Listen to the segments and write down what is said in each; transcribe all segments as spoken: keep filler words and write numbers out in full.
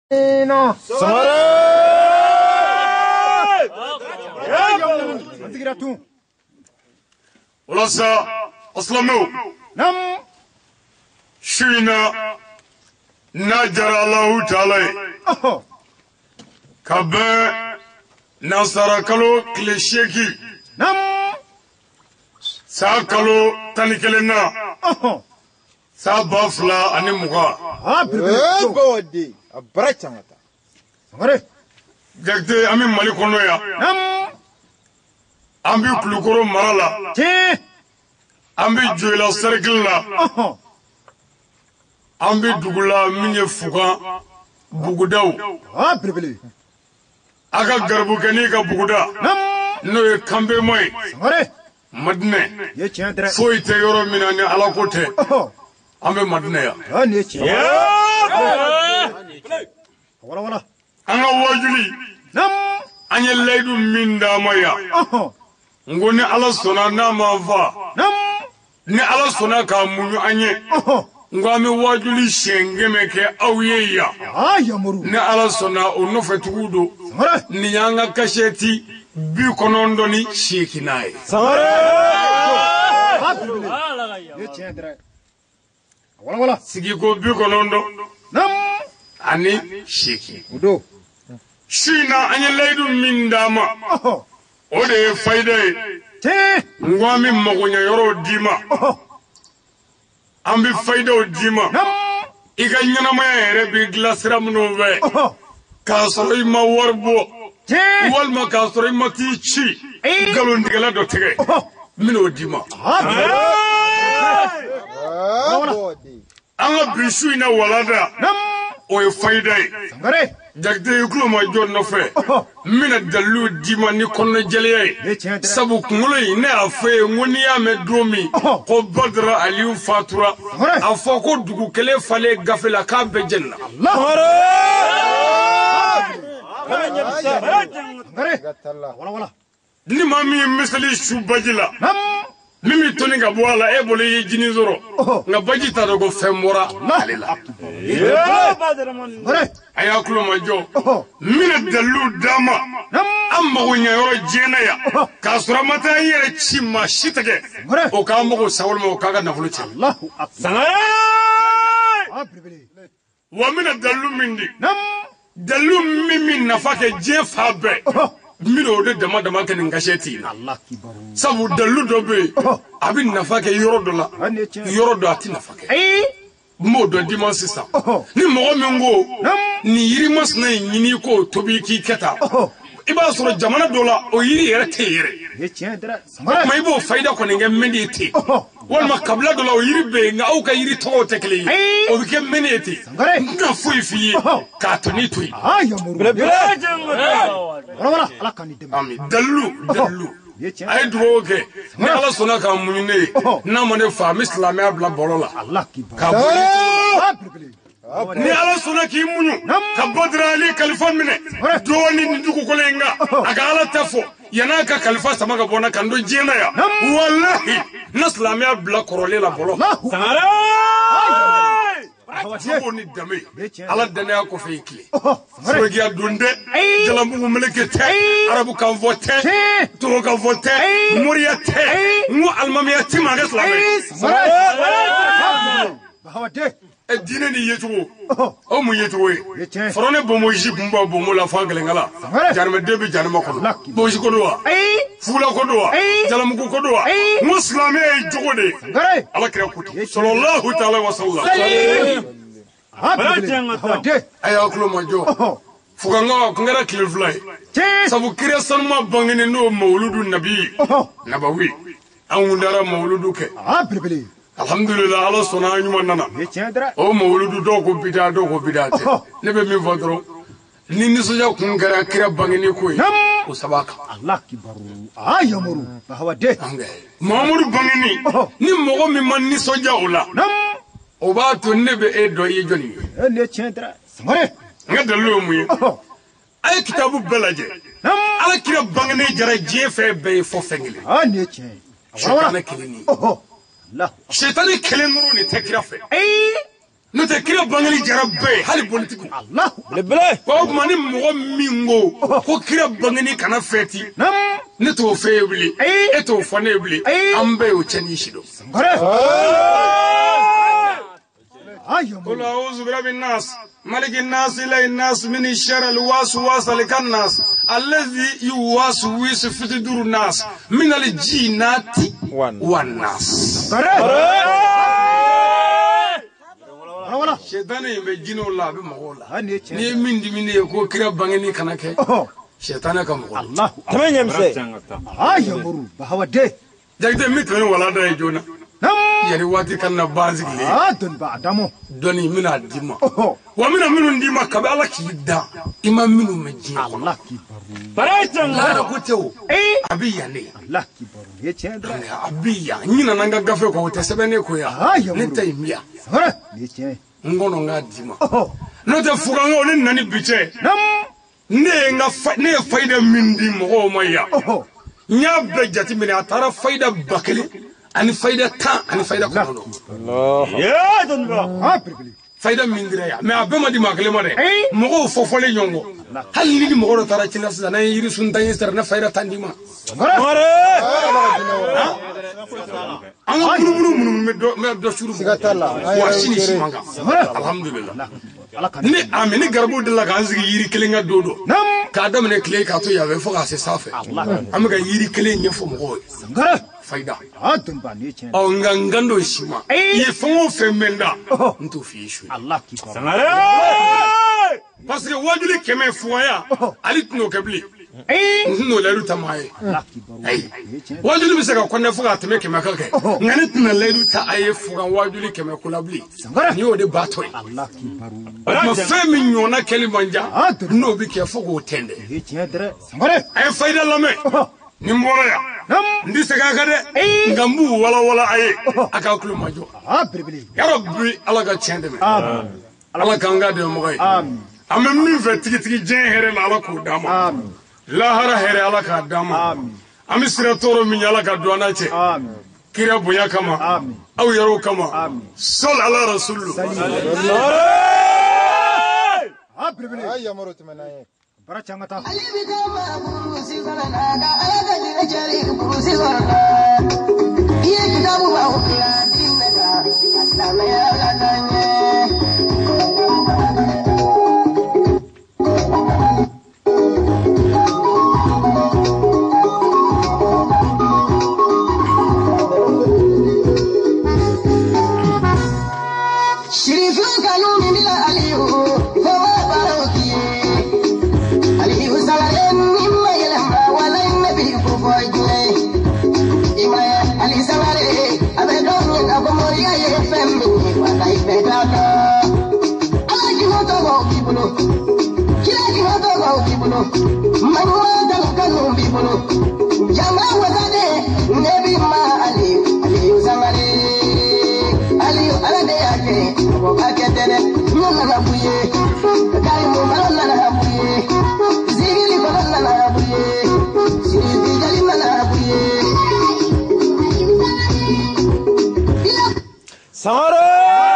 No. Samara! Antigiratu. Ulasa aslamu. Nam. Shina najara Allahu ta'ala. Oh. Kabe nasara kalo klesheki. Nam. Sa kalo tanikelena. Oh. Sa bafla animuga. Ah, Eh, bodi. Abracha ngata. Samare. Jagde ami mali kono ya. Nam. Ambi kulukoro marala. Ti. Ambi joila circle la. Oh. Ambi dugula minye fuga bugudaw. Ah, bibili. Aga garbu kani ka buguda. Nam. No ye kambe moy. Samare. Madne. Ye tiendra. Foyi te yoro minani ala kote. Oh. Ambe madne ya. Ah, ne ti. Wala wala. Anga wajuli. Nam. Anye leidu minda maya. Oh. Ngoni ala sona na mava. Nam. Ni ala sona ka munyu anye. Oh. Ngwami wajuli shengeme ke awye ya. Ah, yamuru. Ni ala sona ono fetugudo. Samare. Ni yanga kasheti bi konondo ni shekinae. Samara! Ah, bibili. Ye tiendra. Wala wala. Sigi ko bi konondo Nam. ani sheki. Udo. Shina anye leidu mindama. Oh. Ode faide Ti. ngwami magonya yoro dima. Oh. Ambi faide o dima. Nam. Iga nyanama ere bi glasira mnove. Oh. Kasoro ima warbo. Ti. Walma kasoro ima ti chi. Eh. Galon digala do tege. Oh. Mino dima. Ah, bibili. Eh, bodi. Anga bishu ina walada. Nam. Oye faide. Samare. Jagde yuklo ma jon no fe. Oh. Mina dalu dima ni kono jeliye. Ye tiendra. Sabu kungolo ine afe ngoni ya me dromi. Oh. Ko badra aliu fatura. Samare. Afo ko dugu kele fale gafela ka bejenna. Samare. Gatalla. Wala wala. Ni mami misali shubajila. Nam. Mimi toni nga bwala e bole ye jini zoro. Oh. Nga baji ta dogo femora alela. Samare. Aya kulo majo. Oh. Mina dalu dama. Nam. Amma wonya yoro jena ya. Ka sura mata yere chima shitake. Samare. O ka mako sawol mo kaga nafulu che. Allahu akbar. Ah, bibili. Wa mina dalu mindi. Nam. Dalu mimi nafake je fabe. Oh. Mino de dama dama ke ngasheti. Allah kibaru. Sabu dalu dobe. Oh. Abi nafake yoro dola. Ane tiendra. Yoro do ati nafake. Eh. Mo do diman sisan. Oh. Ni mogo min go Nam. ni yiri masna nyini ko tobi ki keta. Oh. Iba soro jamana dola o yiri yere te yere. Ye tiendra. Samare. Ma ibo faida ko nge mendi te. Oh. Walma kabla dola o yiri be nga au ka yiri to tekle. Hey. O bike mendi te. Samare. Nga fuyi fiye Oh. ka to ni tuyi. Ah, yamuru. Wala wala. Ala kan dem. Ami dalu dalu. Ye tiendra. Ay duwo ke ni ala sona ka munine Oh. na mo ne fa islamia bla bolola. Allah kibaru. Ka boli. Ah, bibili. Ni ala sona ki munyu Nam. ka badra ali kalifa mine Samare. doni ndugu kolenga aga ala tafo yana ka kalifa sama ka bona kando jena ya Nam. wallahi naslamia bla korole la bolo Allahu. sabo ni dame Betiya. ala dana ko fe kile Oh. Samare. sogi adunde Ay. jalambu melekete Ay. arabu kan vote Ti. to kan vote Ay. muriyate Ay. mu almamiyati ma islami Samare. Bahawate. e dine ni yetugo Oh. o mu yetugo Betiya. forone bomo jibumba bomo la fangelengala Samare. jarme debe jarma ko Lucky. boji ko doa Eh. fula ko doa Ay. jalamugo ko doa Ay. muslime e jogode Samare. ala kira kuti sallallahu ta'ala wa sallam Ah, bibili. Bahawate. aya kulo majo Oh. fuganga kungara kilfly Ti. sabu kire sanuma bangene no mauludu nabi Oh. nabawi an wundara mauludu ke Ah, bibili. alhamdulillah ala sona nyuma nana Ye tiendra. o mauludu do ko bida do ko bida te Oh. ne be min fodro ni nisoja kungara kira bangene ko Nam. o sabaka Allah kibaru. Ah, yamuru. Bahawate. Mamadou bangeni Oh. ni mogo min man nisoja o la Nam. o b'a to ne be e dɔ ye jɔnni ye Ane tiendra. Samare. n ka dalilu ye mun ye Oh. a ye kitabu bɛɛ lajɛ Nam. ala kira bangeni jara diɲɛ fɛn bɛɛ ye fɔ fɛn kelen Ane tiendra. Wala shetane wala. kelen ni Oh. Allah. shetane kelen dɔrɔn de tɛ kira fɛ Eh. نوتي كيرا بانغلي جربي هالي بوليتيكو الله بلبلي فوق ماني مغو مينغو كو كيرا بانغني كان فيتي نعم نتو فيبلي اتو فنيبلي امبي وچني شدو قل أعوذ برب الناس ملك الناس إله الناس من الشر الوسواس الخناس الذي يوسوس في صدور الناس من الجنات والناس شيطان يمجين الله بمغولا ني من دي من يكو كرا بانغني كناكي شيطان كمغولا الله تمام يمسي هاي يمرو بهودي جاكتي ميتن ولا داي جونا يعني واتي كان بازك لي اه دون بعدمو دوني من الديما ومن من ديما كبالك يدا إما منو مجين الله براتن لا كوتو اي أبي يعني الله كبر يچندرا أبي يعني نينا نانغا غافي كو تسبني كويا نتاي ميا ها يچه ngono nga dima no te fugango ni nani biche nam ne nga ne faida mindi mo maya nya bejati min atara faida bakali ani faida ta ani faida kono الله يا دنبا ها بربلي faida mindire ya me abema di makale mo de mo fofole nyongo hal ni mo ro tara ci nafsa na yiri sun tan yisar na faida tandima مره anga munu munu munu me do me do shuru Sigatala. wa shini shimanga alhamdulillah ni amini garbu de la ganzigi yiri kelenga dodo nam ka dam ne kle ka to ya ve fo ga se safe amiga yiri kele nyefo mo ngara faida ها دون با يچند o ngangando shima ye fongo femenda nto fi shu الله كبر سمره parce que wajuli keme fuaya ali tno kabli اي no leru tamaye الله كبر ay wajuli bisaka konne fuga teme keme kalke ngani tna leru ta aye fuga wajuli keme kulabli ni o de batoy الله كبر ma femi nyona keli manja Atu. no bi ke fugo tende يچندرا سمره ay faida lame ni mbora ya nam ndi saka kade ngambu wala wala aye aka kulu majo ها بربلي ya rabbi ala ga chende me امين ala kanga de mo gay امين ame min fe tigi tigi jen here la ala ko dama امين la hara here ala ka dama امين ame sira toro min ala ka duana che امين kira bonya kama امين aw yaro kama Amin. sal ala rasulullah ها بربلي Ay yamaro tumanaye. برا چانغتا سمره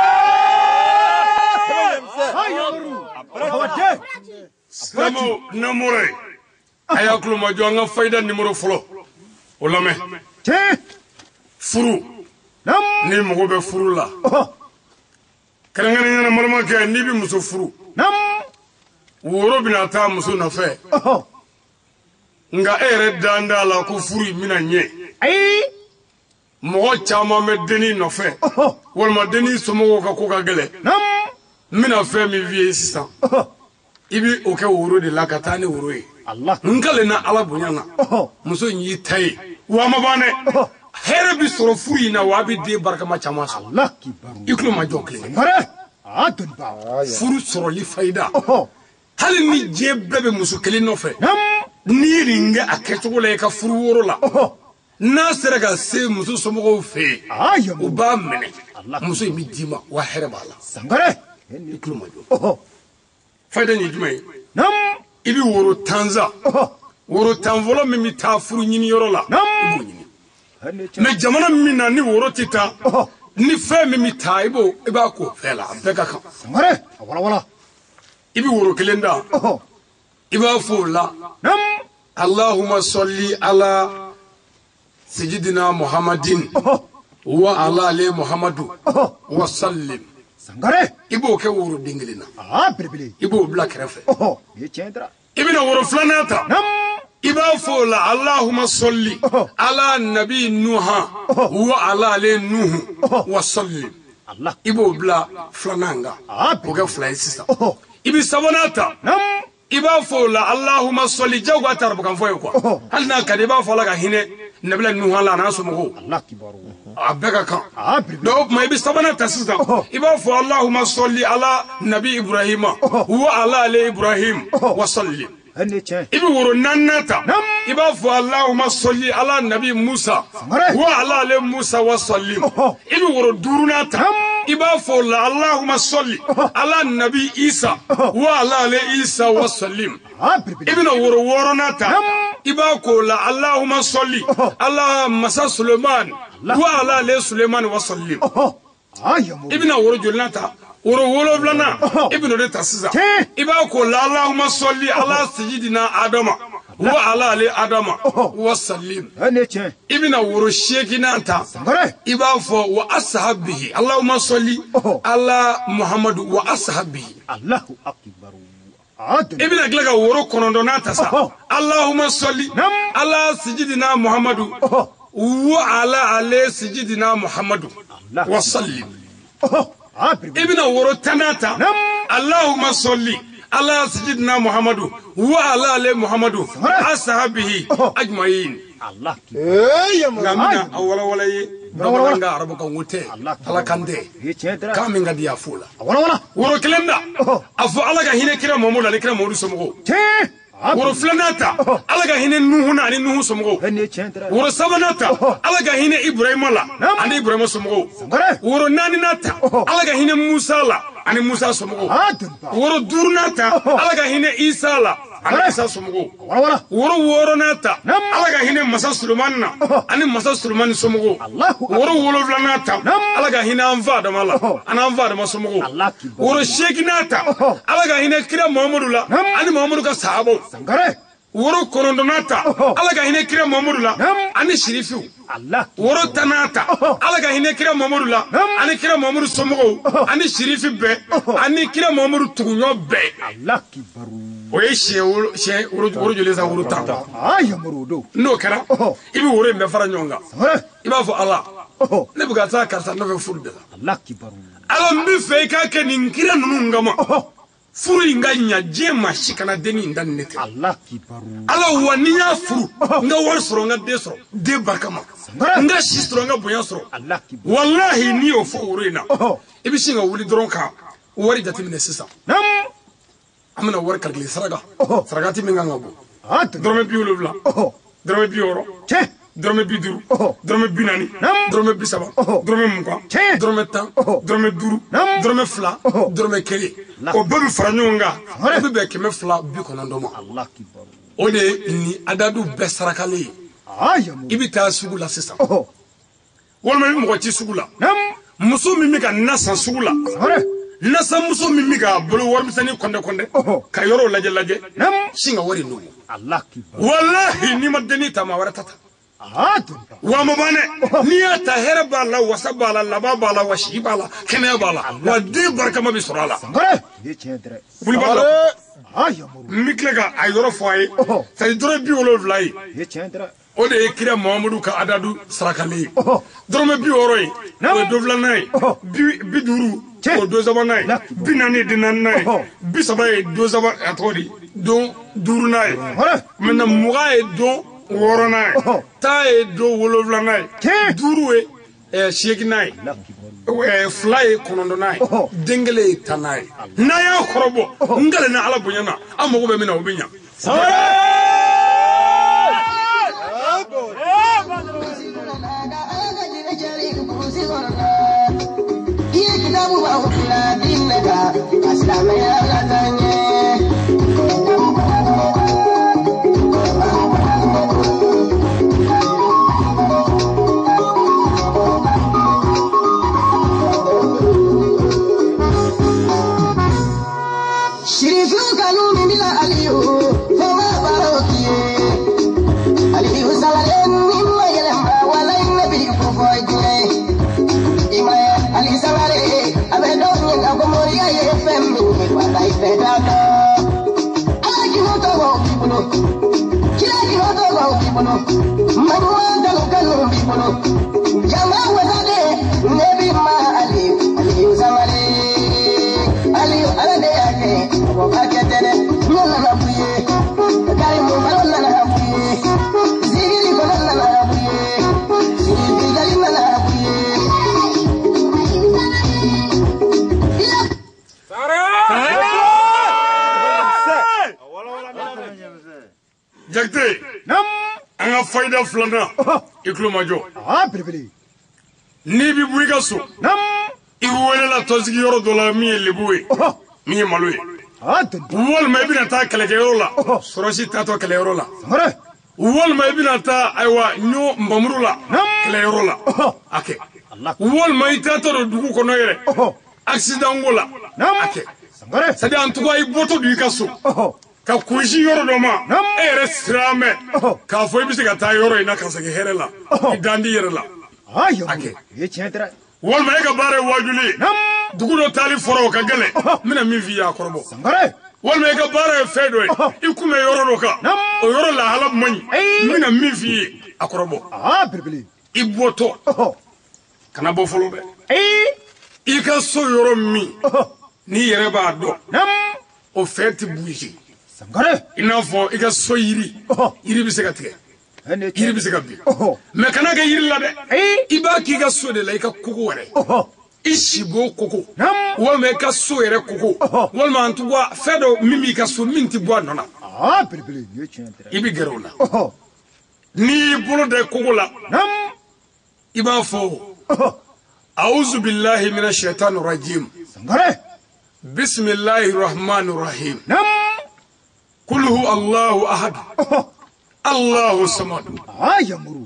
هاي يمرو بهودي Samo namore aya kulu majo nga faida numero folo olame تي furu nam ni mo be furu la karangana na marma ke ni bi muso furu nam woro bina ta muso na fe nga ere danda la ko furu mina nye اي mo chama me deni no fe wol ma deni somo ka ko ka gele nam mina fe mi vie sisan ibi o ke woro de la kata ni woro yi الله nkale na ala bunyana muso nyi tai wa ma bane here bi soro furu na wa bi de barka ma chama so الله كبر iklo ma jonkle برا ها دون با furu soro li faida hali ni je bebe muso kele no fe nam ni ringa aketo le ka furu woro la na sere ga se muso somo fe ها يمرو o ba mene muso mi dima wa here bala سمره iklo ma jo faida ni jumai nam ibi woro tanza woro tanvolo mi mi ta furu nyini yoro la nam me jamana min na ni woro tita ni femi mi taibo iba ko fela beka kan sangare wala wala ibi woro kelenda oh iba fola nam Allahumma salli ala sayyidina Muhammadin oh wa ala ali Muhammadu oh wa sallim sangare ibo ke woro dingelina ah birbili ibo bla krefe oh ye chendra ibina woro flanata nam iba fola Allahumma salli ala nabi nuha wa ala ali nuhu wa sallim Allah ibo bla flananga ah oga fly sisa oh ibi sabanata nam iba fola Allahumma salli jawga tarbu kan foye quoi halna kadiba fola ka hine nabila nuhu ala na sumu Allah kibaru abeka kan ah birbili do ma ibi sabanata sisa iba fo Allahumma salli ala nabi ibrahima wa ala ali ibrahim wa sallim ane chen ibi woro nannata iba fo Allahumma salli ala nabi Musa wa ala ali Musa wa sallim ibi woro durunata iba fo la Allahumma salli ala nabi Isa wa ala ali Isa wa sallim ah birbili ibina woro woro nata iba ko la Allahumma salli ala Masa Suleiman wa ala ali Suleiman wa sallim oh ah yamu ibina woro jolnata woro wolo blana ibino de tasiza iba ko la Allahumma salli ala sayyidina Adama wa ala ali Adama wa sallim ane chen ibina woro shekinata sangare iba fo wa ashabihi Allahumma salli ala Muhammadu wa ashabihi Allahu akbaru ah ibina glaga woro konondonata sa Allahumma salli ala sayyidina Muhammadu wa ala ali sayyidina Muhammadu wa sallim oh ah birbili ibina woro tanata Allahumma salli ala sayyidina Muhammadu wa ala ali Muhammadu ashabihi ajma'in Allah Eh, ya ngamina awala wala yi nga arabu kan wote ala kande ye chendra kaminga dia fula wala wala woro kelenda afu ala ga hine kira mamudu ala kira mamudu somo chen ah woro flanata ala ga hine nuhu na ani nuhu somo ane chendra woro sabanata ala ga hine Ibrahima la ani Ibrahima somo sangare woro nani nata ala ga hine Musa la ani Musa somo ah dumba woro durnata ala ga hine Isa la ani Isa somo wala wala woro woro nata ala ga hine Masa Sulaiman na ani Masa Sulaiman somo Allahu woro wolo flanata ala ga hine anva da mala ana anva da masomo Allah kibaru woro shekinata ala ga hine kira Muhammadu la ani Muhammadu ka sahabo sangare woro korondonata ala ga hine kira Muhammadu la ani shirifu Allah woro tanata ala ga hine kira Muhammadu la ani kira Muhammadu somo ani shirifi be ani kira Muhammadu tugunyo be Allah kibaru oye she woro she woro woro jolesa woro ta ah yamurudo no kara ibi woro me fara nyonga sangare iba fo Allah oh ne buga ta karta no fe furu de Allah kibaru ala mbi fe ka ke ninkira nunu ngama furu inga nya jema shikana deni ndanete Allah kibaru ala waniya furu nga war soro nga de soro de barkama nga shi soro nga boya soro Allah kibaru wallahi ni o fo urina ibi singa wuli dronka wari jati mine sisa nam amana war kalgli saraga saraga ti minga ngabo ah dumba drome biolo bla oh drome bioro chen drome biduru drome binani drome bisaba drome mukwa drome tan drome duru drome fla drome kele o bebi faranyonga o bebe keme fla bi konandoma Allah kibaru o de ni adadu besarakale ah yamu ibita sugula sisa oh wolma mi mo ti sugula nam muso mi mi ka nasa sugula sangare nasa muso mi mi ka bolo warmisani konde konde ka yoro laje laje nam singa wari no Allah kibaru wallahi ni madani tama waratata ah dumba wa mabane niya tahira bala wasabala lababala washibala kene bala wa de barka mabi surala sangare ye chendra buli bala ah yamuru miklega ayoro foye tay dore bi wolo vlayi ye chendra o de kira Muhammadu ka adadu sarakale drome bi oroy o do vlanay bi bi duru o do zabanay binani dinanay bi sabay do zaba atori do duru nay mena mugaye do woronay tay do wolo vlanay duru e e shekinay e fly konondonay dengele tanay naya khorobo ngale na ala bunyana amogo be mina obinya Kila kihoto kwa ukibono Manyuma dalu kanu ukibono Jama wazade Nebi ma ali Ali uzamale Ali alade yake Wabake tene Nuna nabuye Kari mumalo nana nabuye Zigiri kono nana nabuye Zigiri gali nana nabuye Jakte nam anga fayda flana iklu majo ah bilbili ni bi buiga so nam iwele la tozigi yoro dola mi lebuwe mi malwe ah dun wol may bina ta kale yoro la sorosi ta to kale yoro la ngare wol may bina ta aywa nyo mbamru la kale yoro la ake allah wol may ta to dugu ko noyere accident ngola nam ake ngare sadi antugo ay boto du kaso ka kushi yoro do ma nam ere strame ka foi bisi ka ta yoro ina ka sake herela idandi yerela ah yo ake ye chentra wol may ka bare wajuli nam dugu do tali foro ka gele mina mi vi ya korbo ngare wol may ka bare fedo ikume yoro do ka o yoro la halab mani mina mi vi akorbo ah bilbili iboto kana bo folo be eh ika so yoro mi ni yere ba do nam o feti buji ngare ina fo ika so yiri yiri bi se ka tige ene yiri bi se ka bi oh me kana ga yiri la de eh iba ki ga so de la ika kuku wore oh ishibo kuku nam wol me ka so yere kuku wol ma antugwa fedo mimi ka so minti bo nona ah bilbili ye chentra ibi gerola oh ni bulu de kuku la nam iba fo a'udhu billahi minash shaitanir rajim ngare bismillahir rahmanir rahim nam qul hu Allahu ahad Allahu samad ah yamuru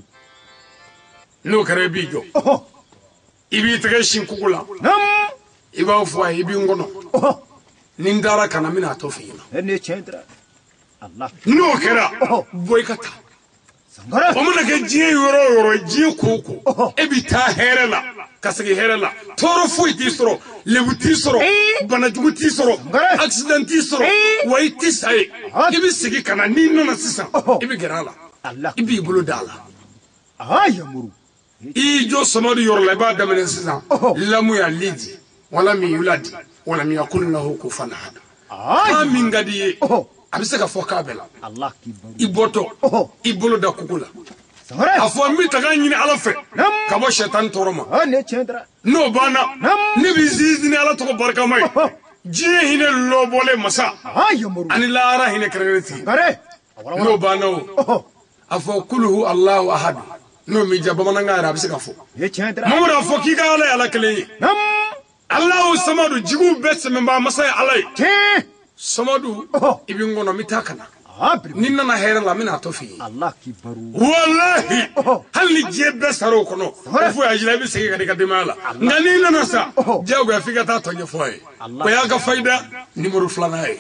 no kare bijo oh ibi tagashin kukula nam iba fo ibi ngono oh nindara kana mina to fina ene chentra allah no kera boykata ngare omuna ke jiye yoro yoro jiye koko ebi ta herela kasigi herela toro fuiti soro lebuti soro banajuguti soro accidenti soro waiti sai ibi sigi kana ni nona sisa ibi gerala allah ibi bulu dala ah yamuru ijo samadu yoro la ba damene sisa lamu ya lidi wala mi yuladi wala mi yakul lahu kufan ahad ah min gadi oh abise ka foka bela allah kibaru iboto ibulu da kukula ngare afo mi taga nyini ala fe ka bo shaitan toroma ene chentra no bana ni bizizi ni ala to barka mai jiye hine lo bole masa ah yamuru ani lara hine krereti ngare no bana o afo kulhu allah ahad no mi jaba mananga ara abise ka fo ye chentra mamura fo ki ga ala ala kele nam allah samadu jigu besse memba masa ala ke samadu ibi ngono mitakana ah bilbili ninna na herela mina to fi allah kibaru wallahi hal ni jebe saro kono fu ajila bi sege kadi kadimala ngani nana sa jago ya fika ta tonye foy ko ya ga faida numero flana ay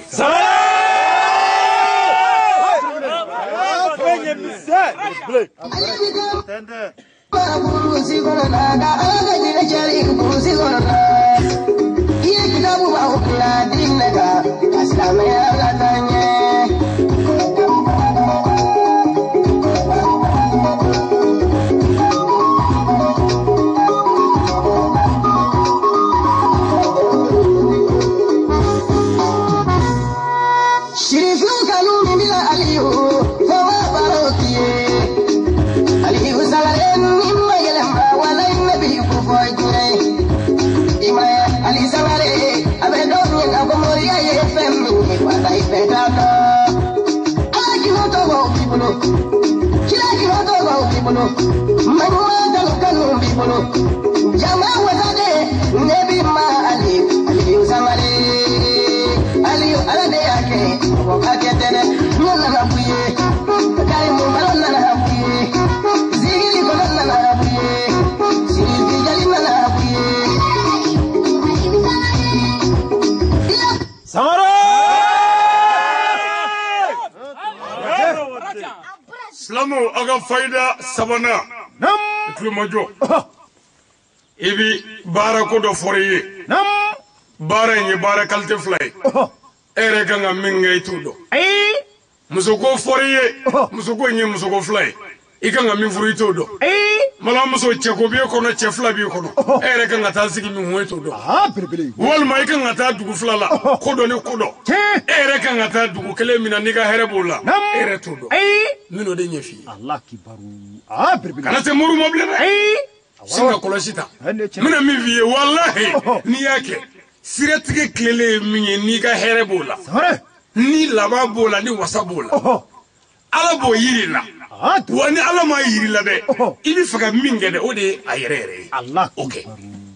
kwenye mse tende Burusi gorona da aga dire chari burusi gorona Iye kitabu ba ukla dinnaga aslama ya gatanye Shirifu kanuni bila aliyu fawa barokiye Aliyu salalen nimma yelema wala nabi kufoyne Imaya ali salale abedomi na komoriya ye femmi wala ipetaka Alaki moto go bibulo Kilaki moto go bibulo Manwa dalu kanu bibulo Jama wazade nebi ma ali Aliyu salale Aliyu alade yake wakati tene nuna nabuye Kari mumalo nana nabuye Zigiri kono nana nabuye Siri jali nana nabuye samara islamu aga faida sabana nam iklumajo ibi bara ko do foriye nam bara ni bara kalte fly ere ganga min ngay tudo eh musoko foriye musoko nye musoko fly ikanga mi furu ito do mala muso cheko bi ko no chefla bi ko no ere kan ngata sigi mi hueto do ah belebele wal mai kan ngata dugu flala ko do ni ko do ere kan ngata dugu kele mina niga herebola ere to do mino de nyefi Allah kibaru ah belebele kana te muru moble na singa kolosita mina mi vie wallahi ni yake siretike kele mi niga herebola ni laba bola ni wasabola ala bo yirila wani ala ma yirila de ibi faga minge de ode ayerere Allah okay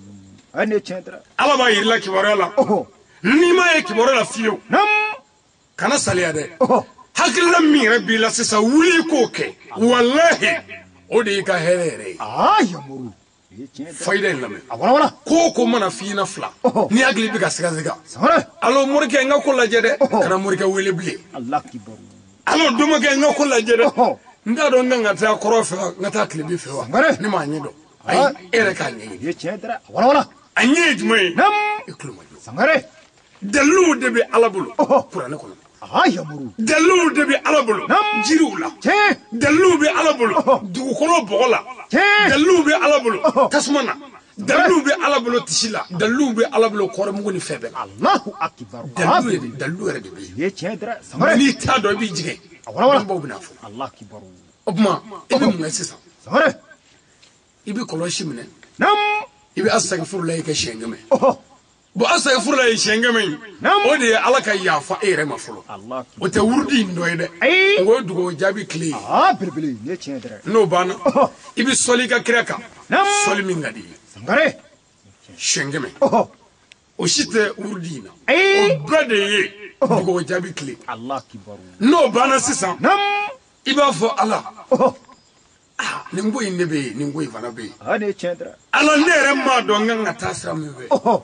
ane chendra ala ba yirila kibarala ni ma e kibarala fiyo nam kana saliya de hakilla mi rabbi la sisa wuli ko ke wallahi ode ka herere ah yamuru fayda lame wala wala ko ko mana fina fla ni agli bi ka siga siga sare alo murke nga ko la jede kana murke wele bli Allah kibaru alo duma ke nga ko la jede nda do nga ta korofe nga ta klibi fe wa ni ma nyido ay ere ka nyi ye chendra wala wala anye jmay nam ikluma sangare delu de be alabulu qur'an ko ah yamuru delu de be alabulu jirula che delu be alabulu du ko lo bola delu be alabulu kasmana delu be alabulu tishila delu be alabulu ko mo ni febe Allahu akbar delu be delu re be ye chendra sangare ni ta do bi jige wala wala bo bina fu Allah kibaru obma ibi mu ngasisa sangare ibi koloshi mine nam ibi astaghfirullah ka shengame oh bo astaghfirullah shengame odi alaka yafa ere mafulo Allah o te wurdi ndoyde ngo dugo jabi kli ah belebele ye chendra no bana ibi soli ka kreka soli mingadi sangare shengame oh o shite wurdina o brade ye dugo jabi kli Allah kibaru no bana sisan nam iba fo ala oh ningo inebe ningo ivana be ane chendra ala nere ma do nganga tasra mebe oh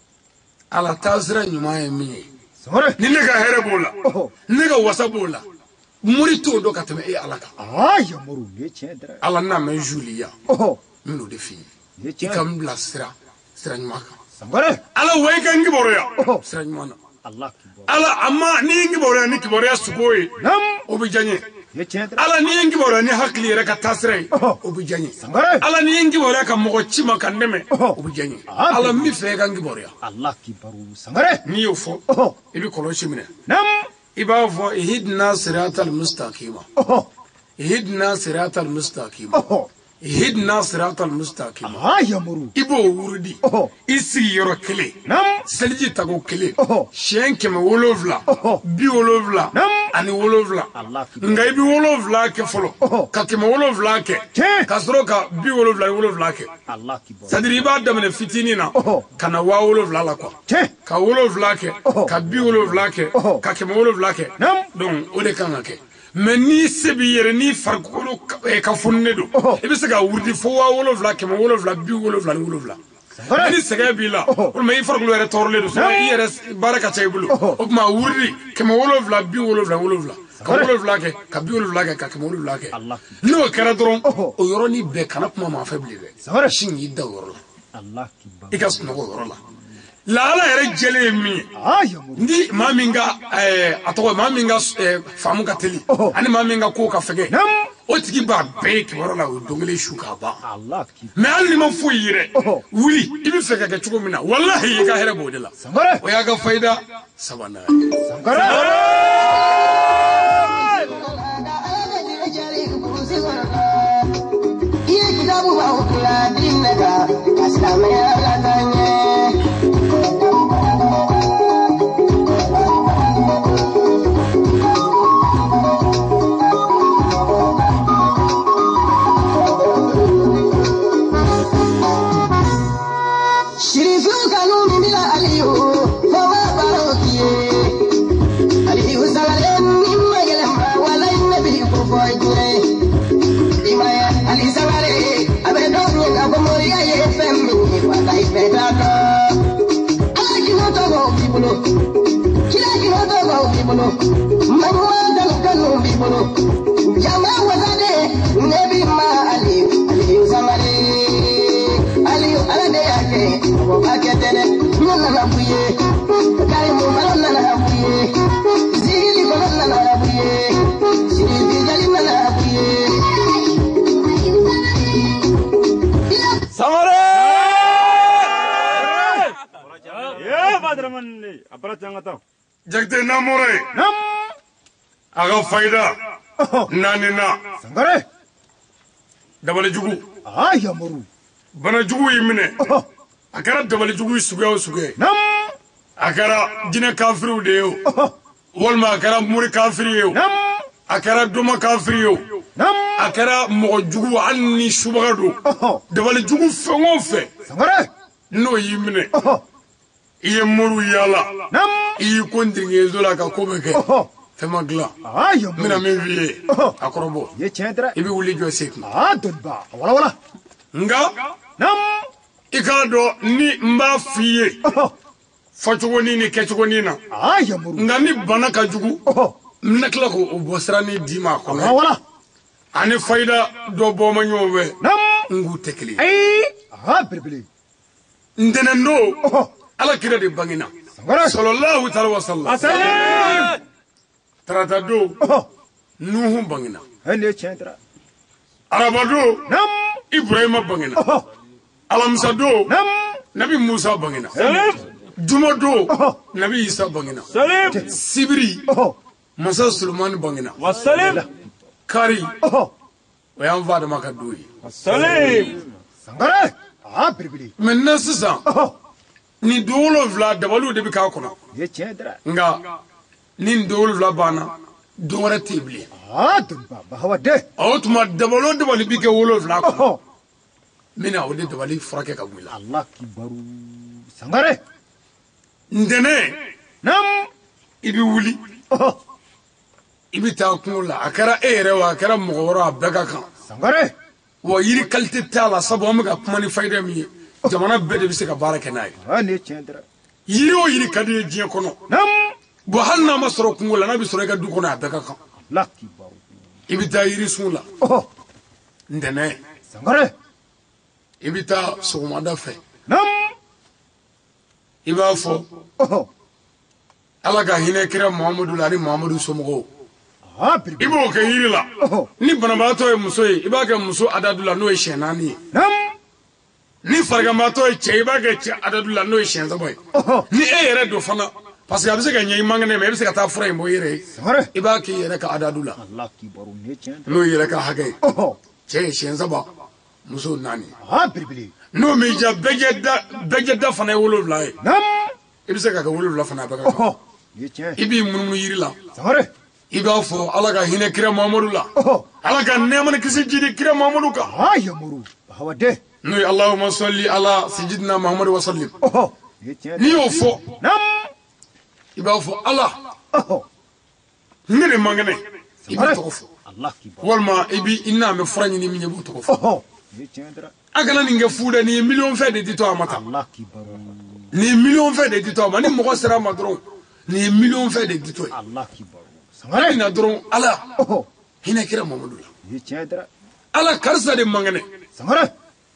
ala tasra nyuma emi sangare ni nega herebola nega wasabola muri to do katame e alaka ah yamuru ye chendra ala na me julia oh mino de fi ye chendra ikam la sira sira nyuma sangare ala way kan giboro ya sira nyuma Allah kibaru ala amma ni ngiboro ya ni kiboro ya sukoyi nam obi janye ye chendra ala ni ngiboro ni hakli re ka tasre obi janye sangare ala ni ngiboro ka mogo chima kan neme obi janye ala mi fe kan ngiboro ya Allah kibaru sangare ni yofo ibi koloshi mine nam iba fo ihidna siratal mustaqima oh ihidna siratal mustaqima oh ihidna siratal mustaqima ah yamuru ibo wurdi oh isi yoro kele nam selji tago kele oh shenke me wolovla oh bi wolovla nam ani wolovla Allah kibaru ngai bi wolovla ke folo ka ke me wolovla ke kasro ka bi wolovla wolovla ke Allah kibaru sadiri ba damene fitini na kana wa wolovla la kwa che ka wolovla ke ka bi wolovla ke ka ke me wolovla ke nam donc o de kan ke mais ni sebi yere ni farkolo ka funne do e be se ga wurdi fo wa wolovla ke mo wolovla bi wolovla ni wolovla ni sege bi la o me farkolo yere torle do so yere baraka chaybulu o ma wurdi ke mo wolovla bi wolovla wolovla ka wolovla ke ka bi wolovla ke ka ke mo wolovla ke no kera doron o yoro ni be kana kuma ma faible be sawara shin yidda yoro la Allah kibaru ikas no yoro la la ala yere jele mi ah yamuru ndi maminga eh atoko maminga famu ka teli ani maminga ko ka fege nam o tigi ba be ki wala o dongele shuka ba Allah kibaru me alli ma fu yire wuli ibi fege ka chugo mina wallahi ka here bodela sangare o ya ga faida sabana sangare ye kitabu wa ukula dinaka asame alatanye Jama wazade nebi ma ali ali zamare ali alade yake wo aketene nana na buye kare mo malona na buye zili ko nana na buye Abara changata. Jakte namore. Nam. Aga faida. Nanina. Sangare. Dabale jugu. Ah yamuru. Bana jugu yimine. Akara dabale jugu sugaw sugay. Nam. Akara jina kafiru deyo. Walma akara muri kafiriyo. Nam. Akara doma kafiriyo. Nam. Akara mo jugu anni subagado. Dabale jugu fengo fe. Sangare. No yimine. Iye muru yala. Nam. Iye kondringe zola ka kobeke. Fema gla. Ah yamuru. Mina me vie. Akorobo. Ye chendra. Ibi wuli jo sekna. Ah donba. Wala wala. Nga Nam. ikado ni mba fiye. Fachugo ni ni kechugo ni na. Ah yamuru. Nga ni bana ka jugu. Mnakla ko obosra ni dima ko. Wala wala. Ani faida do boma nyowe. Nam. Ngu tekli. Ay. Ah birbili. Ndene no. Ala kira de bangina. Sangare. Sallallahu ta'ala wa sallam. Asalam. Tarata do. Nuhu bangina. Hele chendra. Arabado. Nam. Ibrahima bangina. Alamsa do. Nam. Nabi Musa bangina. Salim. Juma do. Nabi Isa bangina. Salim. Sibiri. Masa Sulman bangina. Wassalim. Kari. Wayan vada makadui. Salim. Sangare. Ah birbili. Maintenant sisan. Ni dolo vla dabalu de bika kono. Ye chendra. Nga ni dolo vla bana dongara tibli. Ah donba. Bahawa de. Awtuma dabalo dabali bika wolo vla kono. Mina ode dabali frake ka wila. Allah kibaru. Sangare. Ndene Nam. ibi wuli. Ibi ta kunula akara ere wa akara mogoro abega kan. Sangare. Wa yiri kalite tala sabo amga kumani faida mi jamana bede bise ka baraka nay. Ah ne chendra. Yiri o yiri kadi jiya kono. Nam. Bo halna masoro kungula na bi soro ga du kono abega kan. Allah kibaru. Ibi ta yiri sunla. Oh. Ndene Sangare. ibi ta sogomada fe. Nam. Iba fo Oh. ala ka hine kira Muhammadu lari Muhammadu somogo. Ah birbili. Ibo ke yiri la. Oh. Ni banabato e muso ye iba ke muso adadula no e shenani. Nam. Ni fargamato e che iba ke che adadula no e shenza boy. Oh. Ni e yere do fana parce que abise ka nyi mangane me abise ka ta fura mo yere. Sangare. Iba ke yere ka adadula Allah kibaru ne chendra. no yere ka hage. Oh. Che shenza ba muso nani. Ah birbili. No me ja begeda begeda fana e wolo vla e. Nam. Ibise ka ka wolo vla fana ba ka. Oh. Ye chendra. Ibi mununu yiri la. Sangare. Iba fo ala ka hine kira Muhammadu la. Oh. ala ka neman kisi jidi kira Muhammadu ka. Ah yamuru. Bahawa de. No Allahumma salli ala sayyidina Muhammad wa sallim. Oh. Ye chendra. Ni yo fo Nam. iba fo ala Oh. ngene mangane ibi Sangare. to fo. Allah kibaru. Walma ibi inna me frani ni minye bu to fo. Oh. Ye chendra. Agana ni nge fuda ni million fe de dito amata. Allah kibaru. Ni million fe de dito amani mo ko sera madron. Ni million fe de dito. Allah kibaru. Sangare Sangare. na dron ala Oh. hina kira Muhammadu la. Ye chendra. Ala karsa de mangane. Sangare.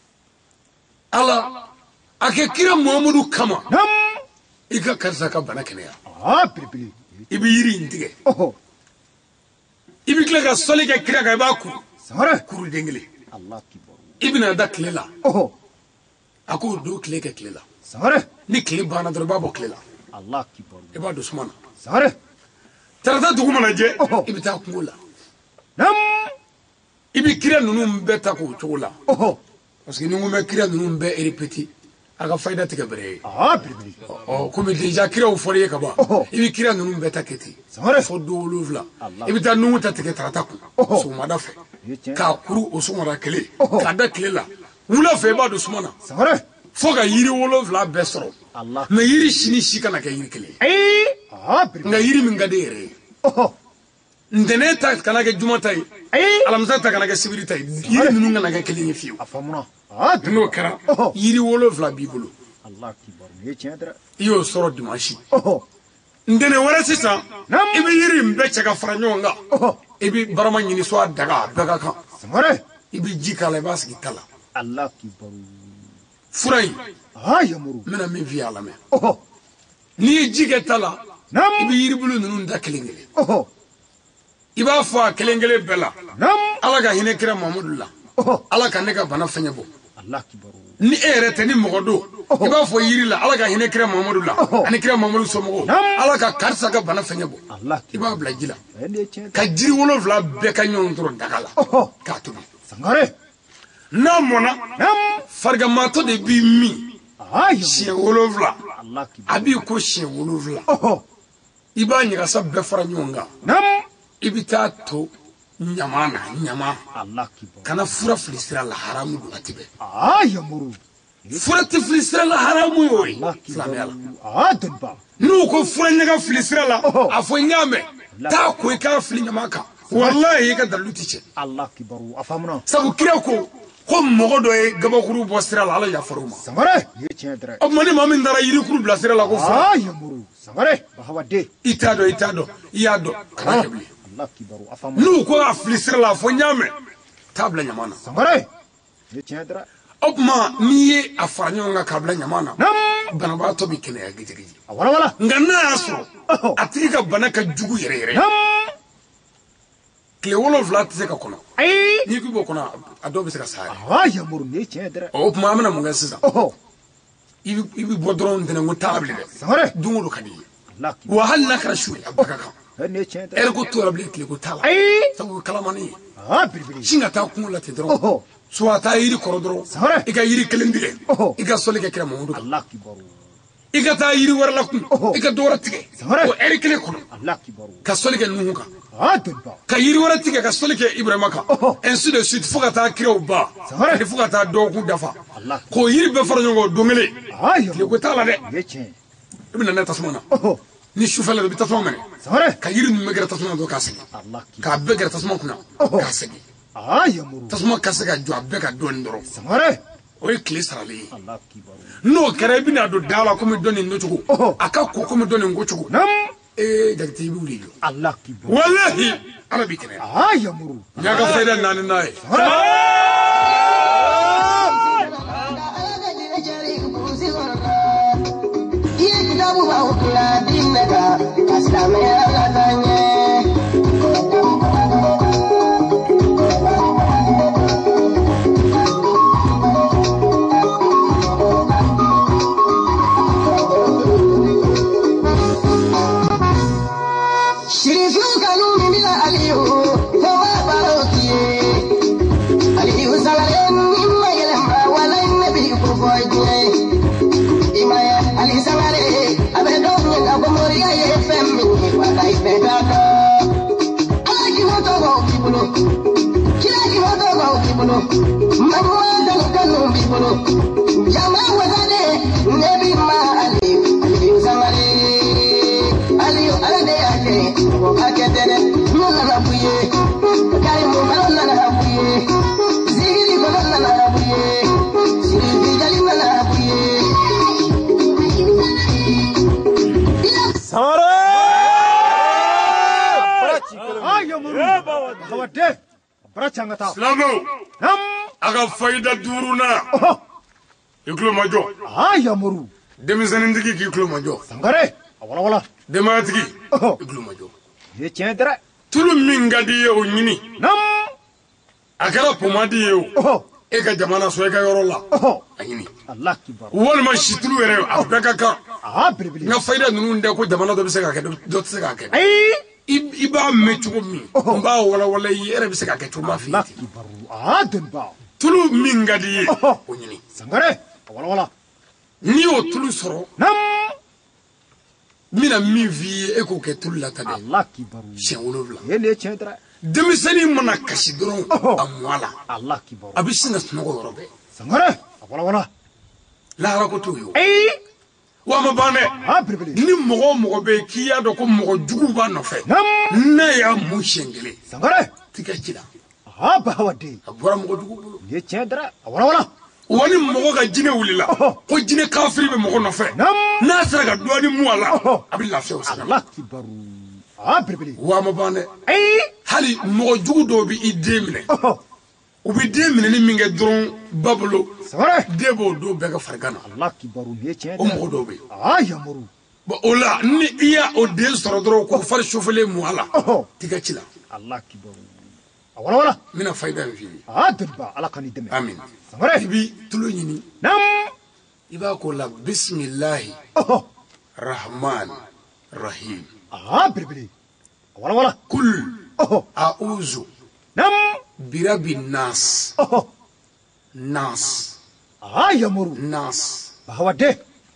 Ala ake kira Muhammadu kama. Nam. Ika karsa ka bana kenya. Ah birbili. Ibi yiri intige. Oh. Ibi kila ka soli ka kira ka iba ku. Sangare. Kuru dengele. Allah kibaru. Ibina da klela. Oh. Ako do kle ke klela. Sangare. Ni kle bana dro babo klela. Allah kibaru. Iba do sumana. Sangare. Tarata dugu mana je Oh. ibi ta kungola. Nam. Ibi kira nunu beta ko chola. Oh. Parce que nungu me kira nunu be répéter. Aga faida tika bere. Ah birbili. Oh, comme déjà kira o fori ka ba. Oh. Ibi kira nunu beta keti. Sangare. Fo do lovla. Allah. Ibi ta nunu ta tika tarata ku. Oh. So mada fe. Ye chendra. Ka kuru o so mada kele. Oh. Ka da kele la. Wula fe ba do sumana. Sangare. Fo ka yiri wolovla besoro. Allah. Me yiri shini shika na ka yiri kele. Ay. Ah birbili. Nga yiri min gade yere. Oh. Ndene ta kana ke juma tay. Ay. Alamza ta kana ke sibiri tay. Yiri nunu ngana ke kele ni fiu. Afamuna. Ah de. No kara. Oh. Yiri wolovla bibulu. Allah kibaru. Ye chendra. Iyo soro dimashi. Oh. Ndene wala sisa. Nam. Ibi yiri mbeche ka faranyonga. Oh. Ibi barama nyini so daga daga kan. Sangare. Ibi jika le bas kitala. Allah kibaru. Furai Ah yamuru. mena min fi alame. Oh. Ni jike tala. Nam. Ibi yiri bulu nunu nda kelengele. Oh. Iba fa kelengele bela. Nam. Ala ka hine kira Muhammadu la. Oh. Ala ka ne ka bana fanya bo. Allah kibaru ni ere te ni mogodo iba fo yiri la ala ka hine kira Muhammadu la ani kira Muhammadu somogo ala ka karsa ka bana fenyebo Allah iba bla jila ene chen ka jiri wolo vla be ka nyon toro dagala ka tubi sangare na mona nam farga mato de bi mi ay chien wolo vla Allah kibaru abi ko chien wolo vla iba nyira sa be fara nyonga nam ibita to nyamana nyama Allah kibaru kana fura filisira la haramu do atibe ay muru fura ti filisira la haramu yoy Allah flamela kibaru adan ba nu ko fura nyaga filisira la afo nyame ta ko ka fili nyama ka wallahi ka daluti che Allah kibaru afamna sabu kira ko ko mogo do e gabakuru bo sira la ala ya faruma sangare ye chen dra amani mamin dara yiri kuru bla sira la ko fura ay muru sangare bahawade itado itado iyado kana kebli Allah kibaru afamna nu ko filisira la fo nyame tabla nyamana sangare ye chen dra opma niye afarnyo nga kabla nyamana nam bana ba to bi kene ya gije gije wala wala ngana aso atika bana ka jugu yere yere nam kle wolo flat se ka kono ay ni ku bo kono adobe se ka sare ay muru ye chen dra opma amana munga sisa oh ibi ibi bodron dina ngo table de sangare dungu kadi Allah kibaru wa hal nakra shuy abaka ka ene chen dra er ko to rable kle ko tala ay sabu kalamani ah birbiri singa ta kumula te dron oh suata yiri korodro sangare ika yiri kelendire oh ika sole ke kira mundu Allah kibaru ika ta yiri warla kun Oh. ika dora tige Sangare. ko er kele kono Allah kibaru ka sole ke nuhu ka adan ba ka yiri wara tige ka sole ke Ibrahima ka Oh. ainsi de suite fuka ta kira ba Sangare. ni fuka ta do ku dafa Allah ko yiri be fara nyongo dongele ay le ko tala de ye chen ibna na tasmana oh ni shufala bi tasmana mene sangare ka yiri nu megara tasmana do ka segi Allah kibaru ka be gara tasmana kuna Oh. ka segi ay muru tasmana ka sega jo be ka don ndoro sangare o e kle sarale Allah kibaru no kare bina do dala ko mi doni no chugo Oh. aka ko ko mi doni ngo chugo nam e dagti bi wuli yo Allah kibaru wallahi arabi kene ay muru nyaga fayda nan nay ay muru bahawade brachangata slamo nam aga fayda duruna oh iklo majo ay muru demisanin digi ki iklo majo sangare wala wala dematigi Oh. iklo majo ye chen dra tulu mingadi ye o nyini nam akara pomadi ye o oh e ka jamana so e ka yoro la oh anyini Allah kibaru wal ma shitulu yere abeka ka ah birbiri nga fayda nunu nde ko jamana do be se ka ke do se ka ke ay iba mechugo mi mba wala wala yere be se ka ke tuma fi Allah kibaru adan ba tulu mingadi ye Oh. o nyini sangare wala wala ni o tulu soro nam mina mi vi e ko ke tulu la tade Allah kibaru shen wolovla ye ne chen dra demisani mana kashi doron Oh. amwala Allah kibaru abisina sunogo yorobe sangare wala wala lara ko to yo ay wa ma bane ah birbiri ni mogo mogo be kiya do ko mogo jugu ba no fe nam na ya mu shengele sangare tika kida ah bahawade abura mogo jugu bulu ye chen dra wala wala wani mogo ga jine wulila Oh. ko jine kafiri be mogo no fe nam na sara ga duani mu ala Oh. abilla fe o sara Allah kibaru ah birbiri wa ma bane ay hali mogo jugu do bi idemine oh u bi demine ni minge dron bablo sangare debo do be ga fargana Allah kibaru ye chen o dra mogo do be ah muru ba ola ni iya o den soro doro ko far shofele mu ala oh tiga cila Allah kibaru wala wala mina fayda fi ah debba ala kan deme amin sangare ibi tulo nyini nam iba ko la bismillah oh rahman rahim ah birbili wala wala kul oh a'udhu nam birabbin nas oh nas ah yamuru nas bahawade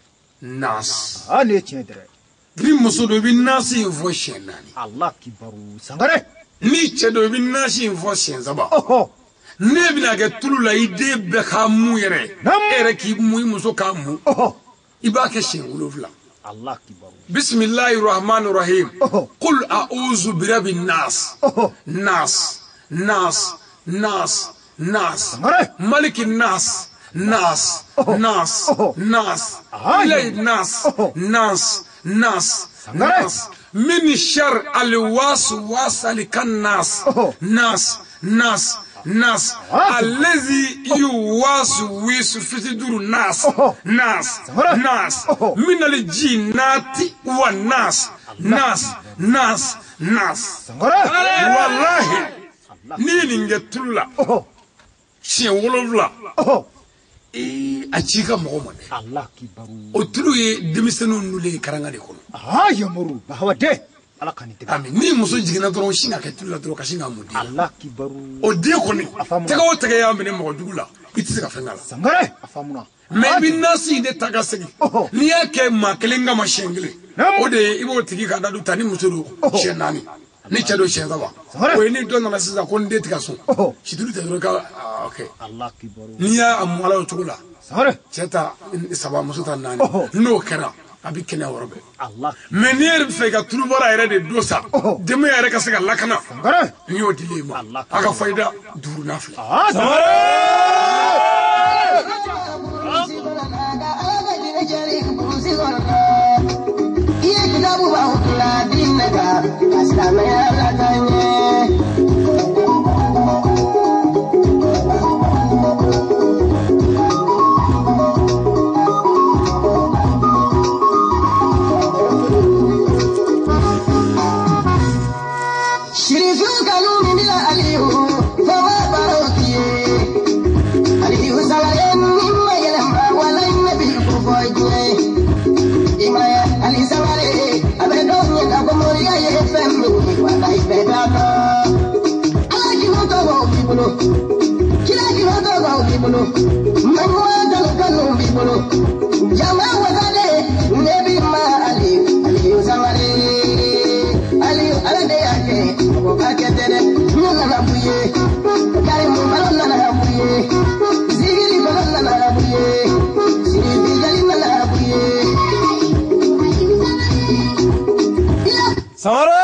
nas ah ne chendre gri musodo bi nasi vo shenani Allah kibaru sangare ni chedo bi nasi vo shen zaba oh ne bina ke tulula ide be ka mu yere Nam. ere ki mu muso ka mu oh iba ke shen wulovla Allah kibaru bismillahir rahmanir rahim Oh. qul a'udhu birabbin nas oh nas nas nas nas sangare malikin nas nas Oh. nas Oh. nas Ah, ilay yeah. nas Oh. nas nas Sangare. nas min shar al waswas al kannas Oh. nas nas nas Ah. allazi yuwaswisu fi sudur nas Oh. nas Sangare. nas Oh. min al jinnati wan nas nas nas nas sangare wallahi ni ninge tulla oh sien wolofla oh eh a cika mo mo de Allah kibaru o tulu ye demisenu nule karanga de kono ah yamuru bahawade ala kan deme ami ni muso jigina doro shinga ke tulla doro ka shinga mudi Allah kibaru o de koni Afamu. tega o tega ya mene mo dugula itse ka fengala sangare afamuna me bin nasi de taga segi Oh. ni yake ma kelenga ma shengle Nam. o de ibo tigi ka dadu tani muso do Oh. shenani ni chedo shenza ba Sangare. o ni donna la sisa ko ndeti ka so Oh. shidulu te doro ka ah, okay Allah kibaru ni ya amwala o chugula sangare ceta saba muso ta nani Oh. no kera abi kene worobe Allah menir fe ka tulubara yere de dosa Oh. deme yere ka se ka lakana sangare ni o dile ma Allah. aka fayda duru nafila ah sangare Shirifu kanuni bila aliyu, fawa barotiye. Aliyu salayen nimma yelema wala nabi kufoje. Imaya ali salare abedo nyaka komoriya ye femi wala ibedano. Alaki moto wa bibulo. Kilaki moto wa bibulo. Manwa dalo kanu bibulo. Jama wazade nebi ma ali aliyu salare. Aliyu alade yake akatere nuna na buye kari mu balonna na buye zigiri balonna na buye siribi jalina na buye Samara!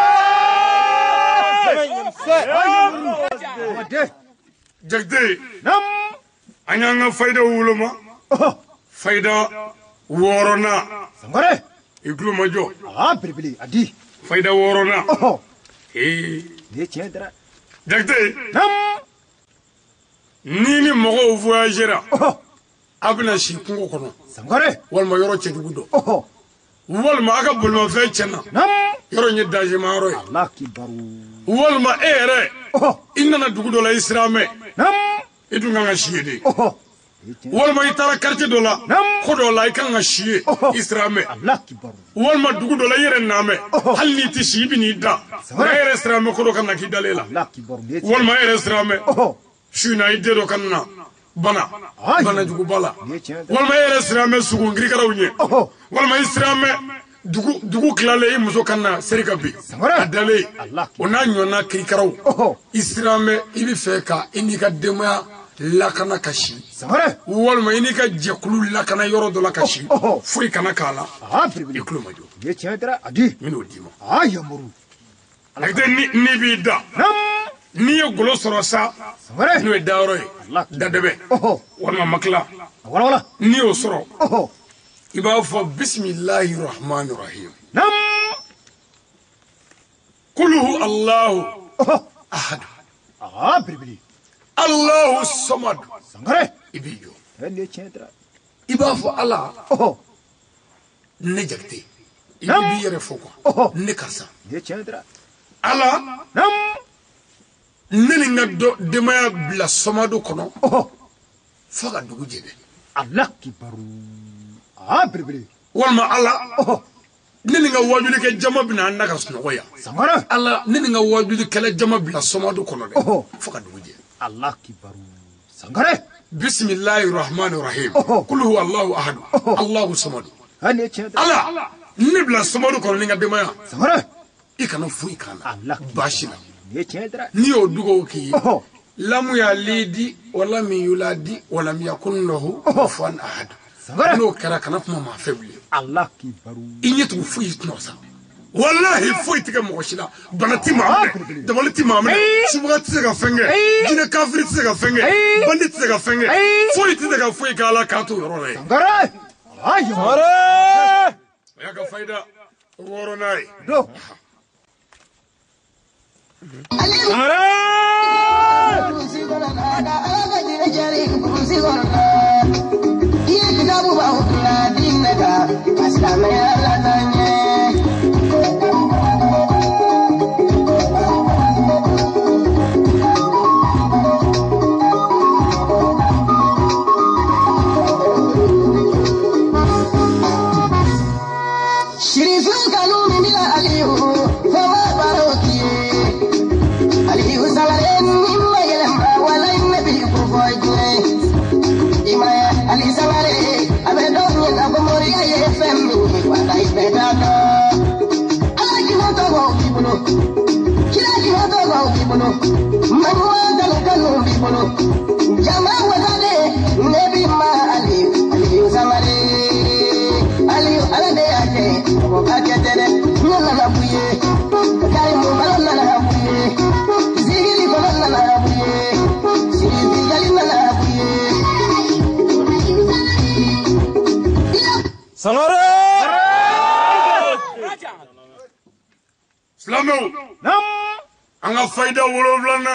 bahawade jagde nam anyanga fayda wuluma oh fayda worona sangare igluma jo ah birbili adi fayda worona oh eh ne chendra jagde nam ni ni mogo voyagera oh abna shi kungo kono sangare walma yoro chedugudo oh walma aka bulma fe chena nam yoro nyi daji maro Allah kibaru walma ere oh inna dugudo la islame nam idunga nga shiyede oh walma itara quartier dola Nam. kodo la ikanga shiye Oh. islame Allah kibaru walma dugudo la yere name Oh. hal ni ti shibi ni da Sawara. na yere islame kodo kana ki dalela Allah kibaru ne walma yere islame oh shuna idedo kana bana Ay. bana jugu bala ne chendra walma yere islame sugu ngiri karawunye oh walma islame dugu dugu klale muso kana serika bi Sawara. adale Allah. ona nyona kirikaraw oh islame ibi feka inika demaya lakana kashi sangare walma inika jekulu lakana yoro do lakashi Oh, oh. furi kana kala ah birbili ikulu majo ne chendra adi mino dima ah yamuru agde ni ni bi da nam ni ye golo soro sa sangare ni ye dawro ye Allah. dadebe oh walma makla wala wala ni yo soro oh iba fo bismillahir rahmanir rahim nam qul hu allah oh ahad ah birbili allah samad sangare ibijo ne chendra iba fo ala oh ne jakte Nam. ibi yere fo ko Oh. ne karsa ne chendra ala nam Neninga do demaya bila somado kono. Oh. Faga dugu jebe. Allah kibaru. Ah berbere. Walma Allah. Oh. Neninga wajuli ke jama bina anaka sunoya. Sangara. Allah neninga wajuli kala jama bila somado kono de. Oh. Faga dugu jebe. Allah kibaru. Sangara. Bismillahir Rahmanir Rahim. Oh. Qul huwa Allahu ahad. Oh. Allahu samad. Ani chedra. Allah. Ne bila somado kono ninga demaya. Sangara. Ikana fu ikana. Allah Bashina. Ni chedra. Ni odugo ki. Oh. Lamu ya lidi wala mi yuladi wala mi yakun lahu kufuwan ahad. Sangara. No kara kana kuma ma febli. Allah kibaru. Inyetu fu itnosa. Wallahi fu itika moshila. Banati maamne. Dabaliti maamne. Subagati sega fenge. Jine kafiri sega fenge. Bandit sega fenge. Fu itika fu ikala katu yorone. Sangara. Ayo. Sangare. Yaka faida woronai. Do. Sangare. Sangare. Slamo. Nam. Anga faida wolovlana.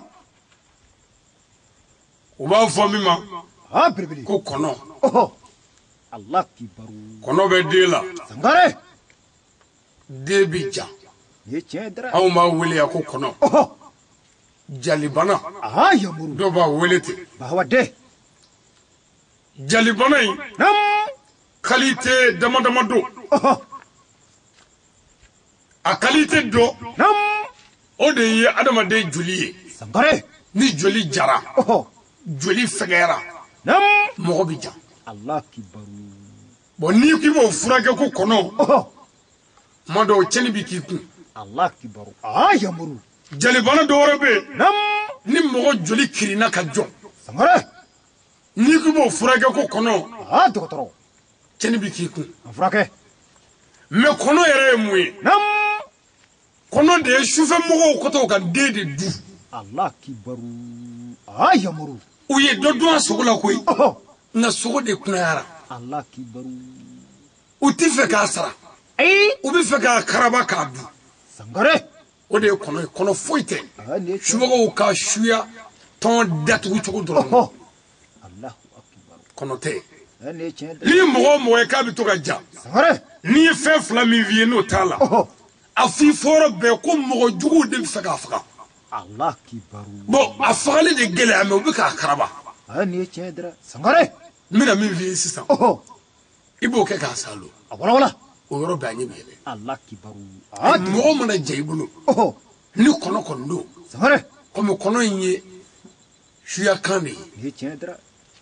Uba famima. Ah berbere. Ko kono. Oh. Allah kibaru. Kono be dela. Sangare. Debija. Ni chedra. Aw ma wele ya ko kono. Oh. Jalibana. Ah yamuru. Do ba welete. Bahwade. Jalibana yi. Nam. Qualité dama dama do. Oh. A qualité do. Nam. O de ye adama de joli. Sangare. Ni joli jara. Oh. Joli fegera. Nam. Mogo bija. Allah kibaru. Bon ni ki bo furake ko kono. Oh. Mado cheni bi ki kun. Allah kibaru. Ah yamuru. Jalibana do rebe. Nam. Ni mogo joli kirina ka jo. Sangare. Ni ki bo furake ko kono. Ah dokotoro. Cheni bi ki kun. Afrake. Me kono yere muye. Nam. Kono de shufe mogo koto ka de de du. Allah kibaru. Ah yamuru. Uye dodo asogola koy. Oh. Na sogo de kunayara. Allah kibaru. Uti fe ka sara. Ay. Ubi fe ka karaba ka du. Sangare. O de kono kono foite. Ah ni. Shugo ka shuya ton datu chogo dro. Oh. Allah akbar. Kono te. Ah ni chedra. Ni mogo mo ka bi to ka ja. Sangare. Ni fe fla mi vie no tala. Oh. Afi foro be ko mogo jugu de fe ka faka. Allah kibaru. Bon afale de gele ame ubi ka karaba. Ah ni chedra. Sangare. Mina mi vie sisan. Oh. Ibo ke ka salo. Wala wala. O yoro ba nyi bele. Allah kibaru. Ah. Mogo mana jaibulo. Oh. Ni kono kondo. Sangare. Comme kono nye shuya kane. Ni chedra.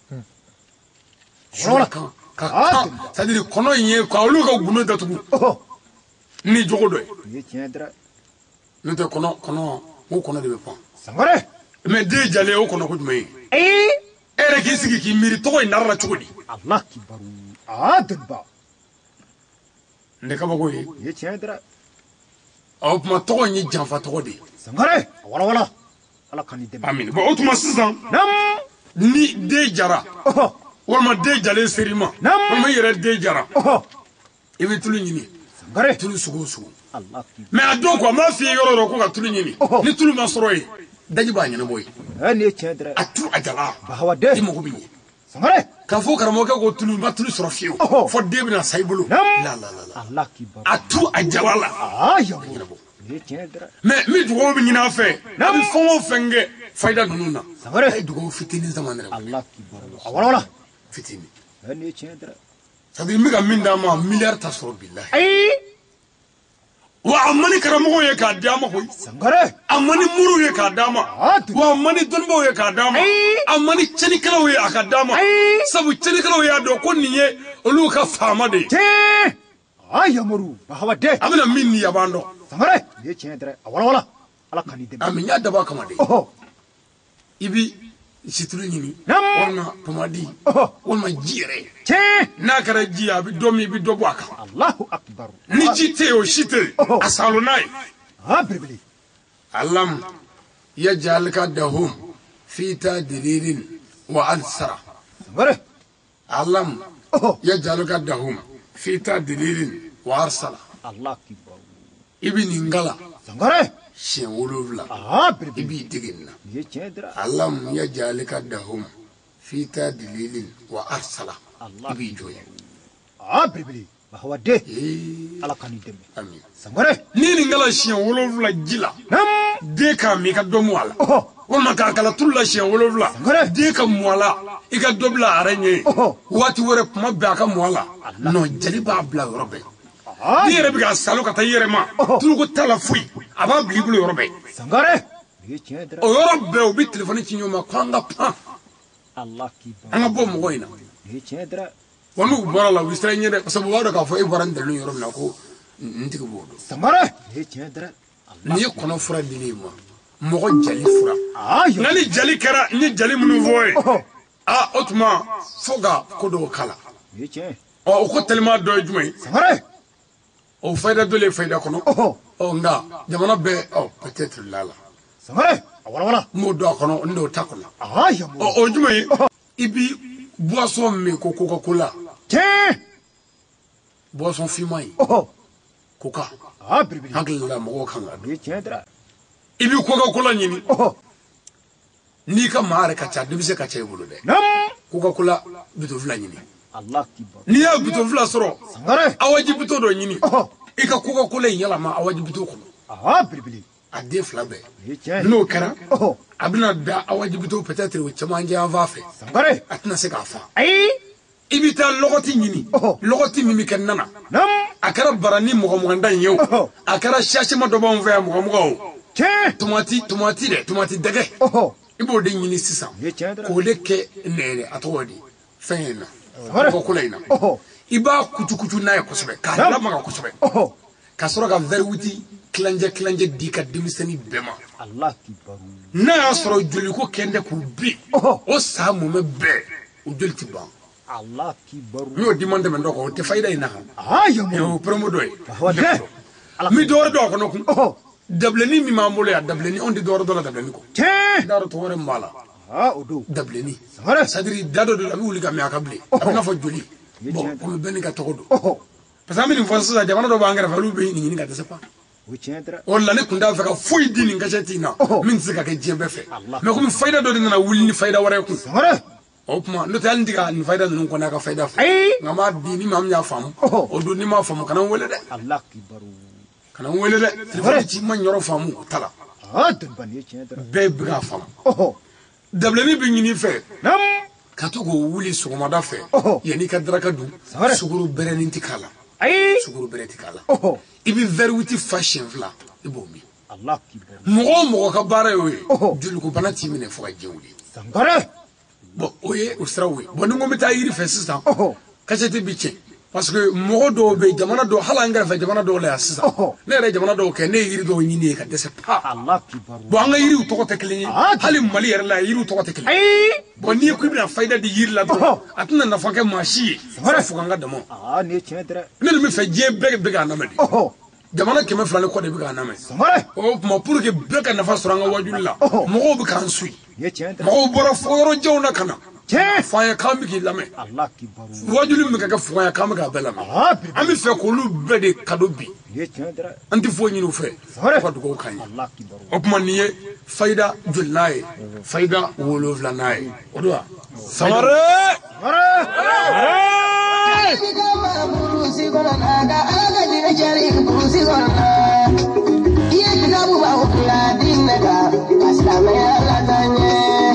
Shuya kan. Ka c'est-à-dire kono nye ko alu ka guno datugu. Oh. Ni jogo doy. Ni chedra. Nte kono kono o kono de be pon. Sangare. Mais de jale o kono ko dumay. Ay. Ere ki sigi ki miri to ko narra chugodi. Allah kibaru. Ah deba. Ne ka bago yi. Ni chedra. Aw ma to ko nyi janfa to ko de. Sangare. Wala wala. Allah kan dem. Amin. Bon otuma sisan. Nam. Ni de jara. Oh. Walma de jale serima. Nam. Walma yere de jara. Oh. Ibe tulu nyini. Sangare. Tulu sugu sugu. Allah kibaru. Mais a donc quoi ma fille yoro ro ko ka tulu nyini. Ni tulu ma soro yi. Daji ba nyina boy. Ah ni chedra. Atu ajala. Bahwade. Imo ko binyi. Sangare. Ka fo karamo ka ko tulu ma tulu soro fiu. Oh. Fo debi na saibulu. Nam. La la la la. Allah kibaru. Atu ajala. Ah yamuru. mais mi dugo bi nyina fe na bi fongo fenge fayda nununa ay dugo fitini zamane Allah wala wala fitini sabi mi ga minda ma milliard tasro billahi ay wa amani karamo ye ka dama koy sangare amani muru ye ka dama wa amani donbo ye ka dama amani cheni kala ye aka dama sabu cheni kala ye do ko niye olu ka fama de te ay amuru bahawa de amina minni yabando sangare ye chendra wala wala ala kani de aminya daba kama de oh ibi situlu nyini nam wonna pomadi wonna jire te na kara jiya bi domi bi dobo aka Allahu akbar ni jite o shite asalunai ha birbili allam yajalka dahum fi tadlirin wa alsara sangare allam yajalka dahum fi tadlirin wa arsala Allah akbar ibni ngala sangare shen wolovla ha birbili ibi diginna ye chendra allam yajalka dahum fi tadlirin wa arsala ibi joye ha birbili bahawa de eh ala kani de amin sangare ni ni ngala shen wolovla jila nam de ka mi ka domo ala oh wala ka kala tulla shen wolovla sangare de ka muala i ka dobla aranye oh wati wore kuma ba ka muala no jali ba bla yorobe ah ni yere bi ka salo ka ta yere ma tulu ko tala fui aba bli blu yorobe sangare ye chendra o yorobe o bi telephone ci nyoma kwanga pa Allah akbar anga bo mo goina ye chendra wanu bora la wistra nyede sabu wado ka fo e baran de lu yorobe na ko ntiki bodo sangare ye chendra ni kono fura dili ma mo ko jali fura ah yo nani jali kara ni jali munu voye oh ah otuma foga kodo kala ye chen o ko telma do jumay sangare o fayda dole fayda kono oh o nga jamana be o peut-être lala sangare wala wala mo do kono ndo takono ah yo o o jumay ibi boisson me ko coca cola te boisson fimay oh coca ah birbili hagla mo kan adu ye chendra ibi coca cola nyini oh ni ka mare ka cha dibise ka cha bulu de nam coca cola bito vla nyini Allah akbar ni ya bito vla soro sangare awaji bito do nyini oh ika coca cola yala ma awaji bito kono ah birbili ade flabe ye chen no kara oh abina da awaji bito peut-être o chama nja va fe sangare atna se ka fa ay ibita logoti nyini Oh. logoti mimi ken nana nam akara barani mo mo ndan yew Oh. akara shashi ma do bon ve mo mo te tomati tomati de tomati dege oh ibo de nyini sisa ye chendra ko de ke nere atodi fena Sangare. ko kulaina oh iba kutu kutu na ko sobe ka Nam. la ma ko sobe oh ka soro ka verwuti klanje klanje dika demisani bema Allah akbar na ya soro joli ko kende ku bi Oh. o sa mo me be o joli ti ban Allah akbar mi o dimande men do ko te fayda ina ha ah yo yo promo doy bahawa de ala mi door do ko no ku oh dableni mi mamulo ya dableni on di door do la dableni ko te daro to wore mbala ah odo dableni sangare sadiri dado do abi wuli ka mi akable abi na fo joli bon tiens. ko mi ben ka to do oh parce que mi ni fo sa jamana do bangara fa lu be ni ni ka te sepa ye chendra wala ne kunda fa ka foyi di ni ngashati na Oh. min zika ka jembe fe Allah. me ko mi fayda do dina na wuli ni fayda wore ku sangare o kuma no tal ndiga ni fayda no ko na ka fayda fe ay ngama di ni mam nya fam Oh. o do ni ma fam kana wele de Allah akbar kana wele de telefoni ci man yoro famu tala ah dan ban ye chendra be biga fam oh dableni bi ni fe nam ka to go wuli sogomada fe Oh. yani ka draka du Sare. suguru bereni tikala ay suguru bereti kala oh ibi verwiti fashion fla ibo mi Allah akbar mogo mogo ka bara yo Oh. julu ko bana ti mine fo ka jewuli sangare bon oye o strawe bon ngo mi ta yiri fe sisan oh ka jete bi che parce que mogo do be jamana do hala ngara fe jamana do la sisan Oh. ne re jamana do ke ne yiri do nyini ka dese pa Allah akbar bon anga yiri to ko tekli Ah. hali mali yer la yiri to ko tekli ay bon ni ko bina fayda di yiri la do Oh. atuna na fanke mashi Sare. fo nga damo ah ne chendra ne mi fe je be be ga na me di oh jamana keme fulani ko de be ga na me sangare o kuma pour que be ka nafa sura nga wajuli la Oh. mogo be kan sui ye chendra mogo bora foro jawna kana te faya kambi ki lame Allah akbar wajuli mi ka ka faya kambi ka belame ah birbili ami fe ko lu be de kado bi ye chendra anti fo nyinu fe Sare. ko dugo kany Allah akbar o kuma niye fayda julnaye fayda wolo vlanaye o do samare Burusi gonna naga aga dina jari burusi gonna kula dinnaga aslama ya latanye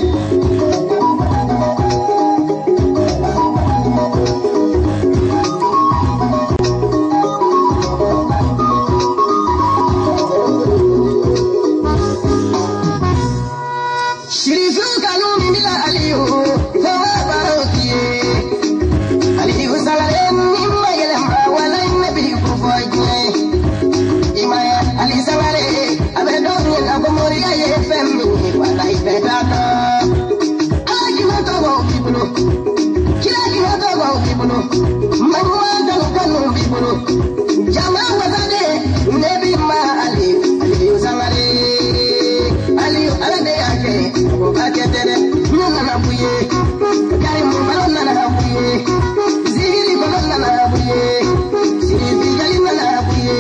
Shirifu kanuni bila aliyu fawa barotiye aliyu salalen nimma yelema wala nabi kufoje imaya ali salale abedoni abomoriya ye femmi wala ibetata aki matogo bibulo kilaki matogo bibulo manwa dal kanu bibulo jama wazade nabi ma ali aliyu salale aliyu alade yake Baketene, nuna na buye, kari mumbalona na buye, zigiri balona na buye, sirifi galina na buye.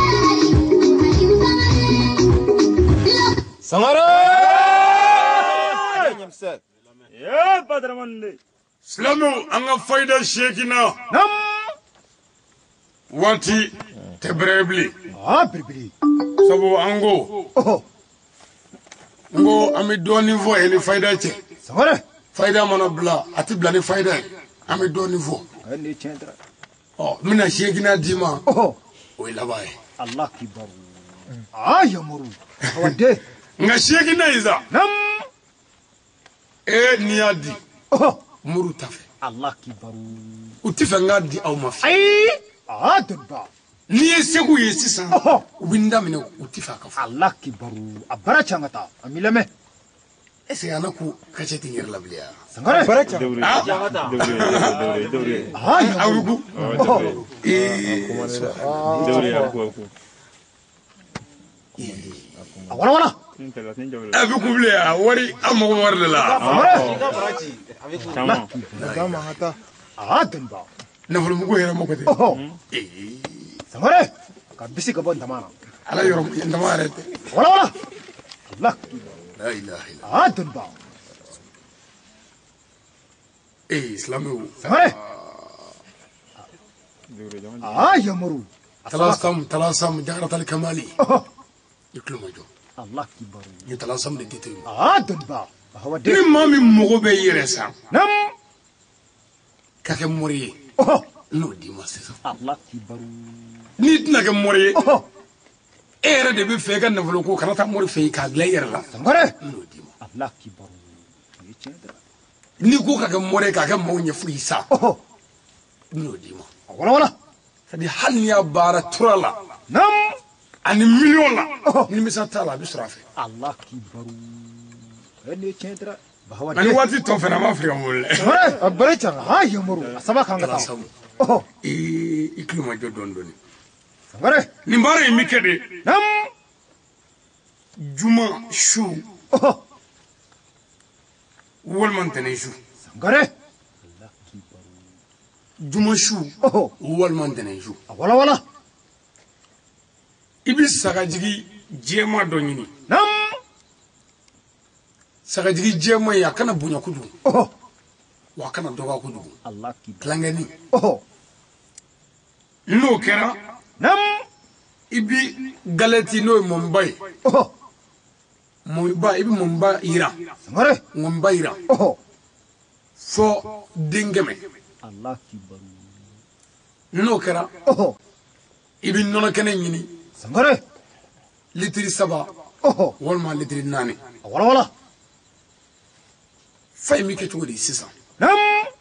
Sangare! Ya Badramande. Slamu anga faida shekina. Nam. Wati tebrebli. Ah, birbiri. Sabo ango. Oh. Ngo ami do niveau ele faida che. Sangare. Faida mono bla ati bla ni faida. Ami do niveau. Ani chendra. Oh, mina shekina dima. Oh. O ilabai. Allah kibaru. Ah, yamuru. Wade. Nga shekina iza. Nam. E niadi. Oh. Muru tafe. Allah kibaru. Utifa ngadi au mafi. Ai. Ah, dunba. Ni segu yesisa. Oh. Winda mine utifa kafa. Allah kibaru. Abara changata. Amilame. Ese anaku kacheti ngirlablia. Sangare. Abara changata. Dawri. Ah? Dawri. Dawri. Dawri. Ah, yamuru. Awugu. Oh. Eh. Dawri aku aku. Wala wala. Abi kublia wari amma warla. Chama. Dama hata. Ah, dunba. Na fulu mugo yera mako te. Oh. Eh. Sangare. Kabisi kabon tamana. Ala yoro ndama arete. Wala wala. Allah. La ilaha illa. Ah, dunba. Eh, islamu. Sangare. Dawri jama. Ah, yamuru. Talasam, talasam jarat al kamali. Oh. Yuklu majo. Allah kibaru. Ni talasam de tete. Ah, dunba. Hawade. Ni mami mugo be yere sa. Nam. Kake mori. Oh. No di masisa. Allah kibaru. Ni tina ke mori. Oh. Era de be fe kan na fulu ko kanata mori fe ka gla yere la. Sangare. No di ma. Allah kibaru. Ni chendra. Ni ko kake mori ka ke mo nya fu isa. Oh. No di ma. Wala wala. Sadi hal ya bara turala. Nam. Ani million la. Oh. Ni misa tala bi surafe. Allah kibaru. Ni chendra. Bahawade. Ani wati to fena ma afrika mole. Sangare. Abara changata. Ah, yamuru. Asaba kangata. Talasam. Oh. Eh, iklu majo don doni. Sangare. Ni mbara mi kede. Nam. Juma shu Oh. walman tane shu. Sangare. Allah kibaru. Juma shu Oh. walman tane shu. Wala wala. Ibi sagajigi jema do nyini. Nam. Sagajigi jema ya kana bunya kudu. Oh. Wa kana doga kudu. Allah kibaru. Klangani. Oh. No kera Nam. ibi galati no Mumbai. Oh. Mumbai ibi Mumbai ira. Sangare. Mumbai ira. Oh. Fo dingeme. Allah kibaru. No kera Oh. ibi nono kene nyini. Sangare. Litri saba Oh. walma litri nani. Wala wala. Fay mi ke tugudi sisa. Nam.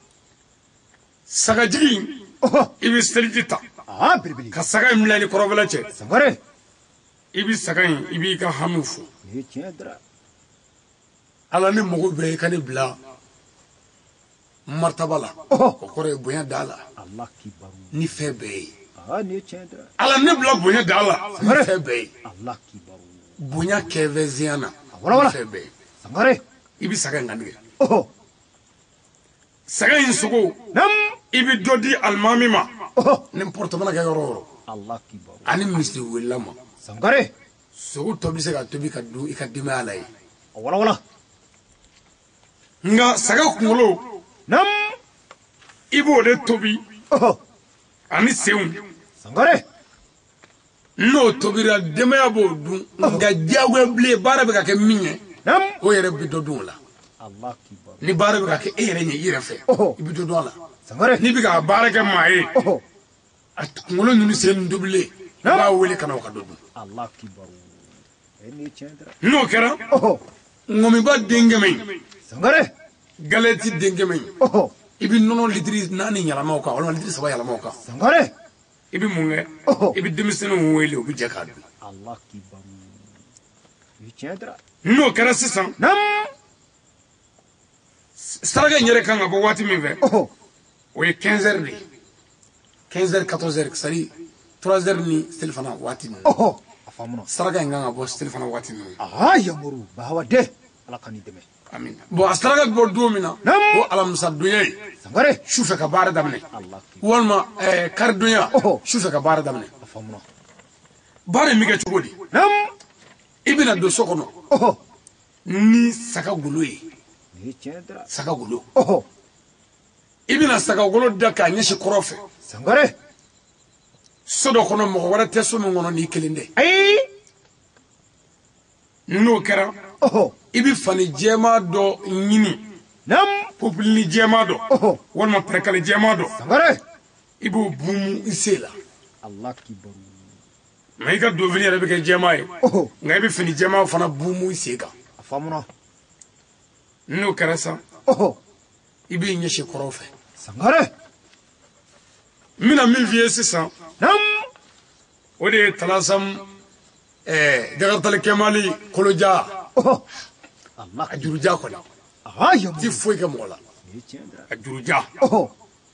Sagajigi Oh. ibi seljita. Ah, birbiri. Ka saga imlani korobala che. Sangare. Ibi saga ibi ka hamufu. Ni chendra. Ala ni mogo be kani bla martabala. Oh. Ko kore bonya dala. Allah kibaru. Ni fe be. Ah, ni chendra. Ala ni bla bonya dala. Ni fe be. Allah kibaru. Bonya keveziana. Wala wala. Ni fe be. Sangare. Ibi saga ngandi. Oh. Saga insugo. Nam. Ibi dodi almami ma. Oh. N'importe mana ka yoro. Allah kibaru. Ani misli welama. Sangare. Sogo tobi se ka tobi ka du i ka dima ala ye. Wala wala. Nga saga kunkolo Nam. i b'o de tobi Oh. ani senw Sangare. no tobira demaya bo dun nga jawe ble bara be ka ke minye nam o yere bi do dun la Allah kibar ni bara be ka ke ere nye yere fe bi do do la sangare ni bi ka bara ke mai oh at ngolo nunu sen double ba wele kana ka do dun Allah kibar eni chendra no kera oh ngomi ba dengemay sangare galeti dengemay oh ibi nono litri nani nyala mawka wala litri saba yala mawka sangare ibi munge oh ibi demisenu wele obi jaka du Allah kibar eni chendra no kera sisan nam saraga nyere kanga bo wati mi ve oh o ye quinze heures de quinze heures quatorze heures sari trois heures ni telefona wati ni oh afamuno saraga nganga bo telefona wati ni ah yamuru bahawa de ala kani deme amin bo saraga bo do mina nam bo alam sadduye sangare shufe ka bara damne Allah kibar walma eh kardunya Oh. shufe ka bara damne afamuno bare mi ga chugodi nam ibina do sokono oh ni saka guluyi eni chendra saka gulu oh ibina saka gulu daka nyeshi korofe sangare sodo kono mo wara teso mo ngono ni kelinde ay no kera oh ibi fani jema do nyini nam populi jema do oh walma prekale jema do sangare ibu bumu isela Allah kibar mai ka do vini arabe ke jema e oh ngai bi fini jema fana bumu iseka afamuno no kera sa oh ibi nyeshi korofe sangare mina min vie sisan nam o de talasam eh dagartal kemali koloja oh Allah ajuruja ko ah ti yamuru foy ka mola eni chendra ajuruja oh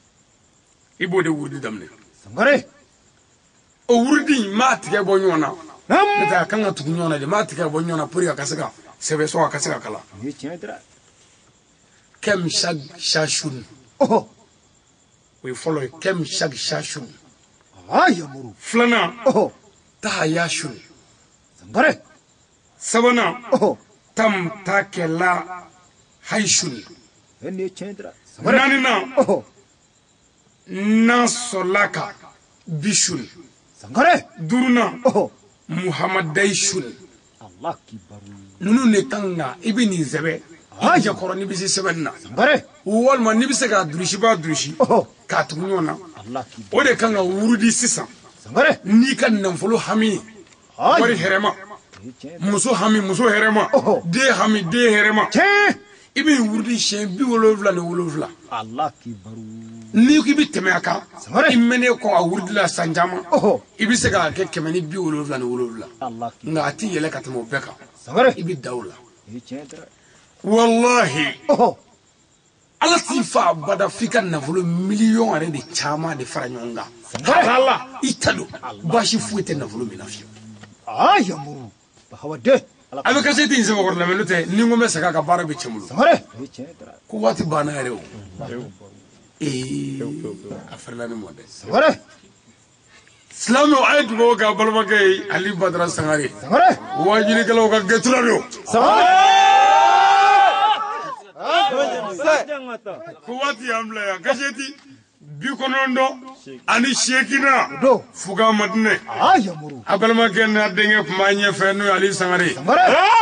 ibo de wurdi damne sangare o wurdi ma tige bo nyona nam meta kanga tugu nyona de ma tige bo nyona puri ka kasaka sebe so ka kasaka kala eni chendra kem shag shashun oh we follow kem shag shashun ah yamuru flana oh ta yashun sangare sabana oh tam takela haishun eni chendra sangare nanina oh na solaka bishun sangare duruna oh muhammadaishun Allah kibar nunu ne kanga ibini zebe haja koroni bisi sebenna sangare walma ni bise ka durushi ba durushi oh ka tunyona Allah kibar o de kanga wurudi sisan sangare ni kan nan fulu hami ah wari herema eni chendra muso hami muso herema Oh. de hami de herema che ibi wurudi shen bi wolovla ne wolovla Allah kibar ni ko ibi teme aka Sangare. imene ko a wurdi la sanjama oh ibi se ka ke kemeni bi wolovla ne wolovla Allah kibar nga ati yele ka temo beka sangare ibi dawla eni chendra wallahi oh ala ti fa bada fika nafolo million are de chama de fara nyonga halala italo bashi fuete nafolo minafi ah yamuru bahawa de ala abe ka seti nse ko la melote ni ngome saka ka bara be chemulu sangare eni chendra ko wati bana yare o eh afarla ni mode sangare islamu ayatu ko ka balma kay ali badra sangare sangare wajini kala ko getura do ko wati amla ya kasheti bi konondo ani shekina do fuga madne ah yamuru abalma ken na denge kumanye fenu ali sangare sangare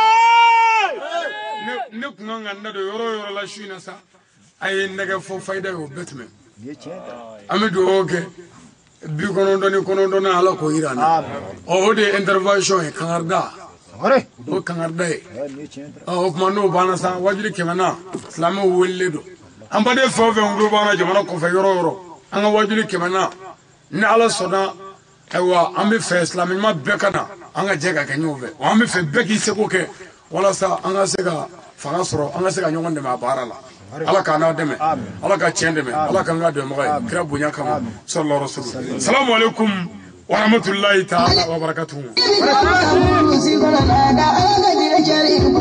ne ne kunga nganda do yoro yoro la shuina sa ay nega fo fayda yo betme eni chendra amidu oke bi konondo ni konondo na ala ko irana o de intervention e kangarda sangare o kangarda e eni chendra o kuma no bana sa wajiri kemana islamu welle do ambade fo fe ngdo bana jamana ko fe yoro yoro anga wajiri kemana ni ala soda aywa ambe fe islamu ma bekana anga jega kanyobe o ambe fe beki seko ke wala sa anga sega fanga soro anga sega nyonde ma barala ala ka na deme ala ka chen deme ala ka nga deme ga kira bunya kama sallallahu alaihi wasallam assalamu alaikum wa rahmatullahi ta'ala wa barakatuh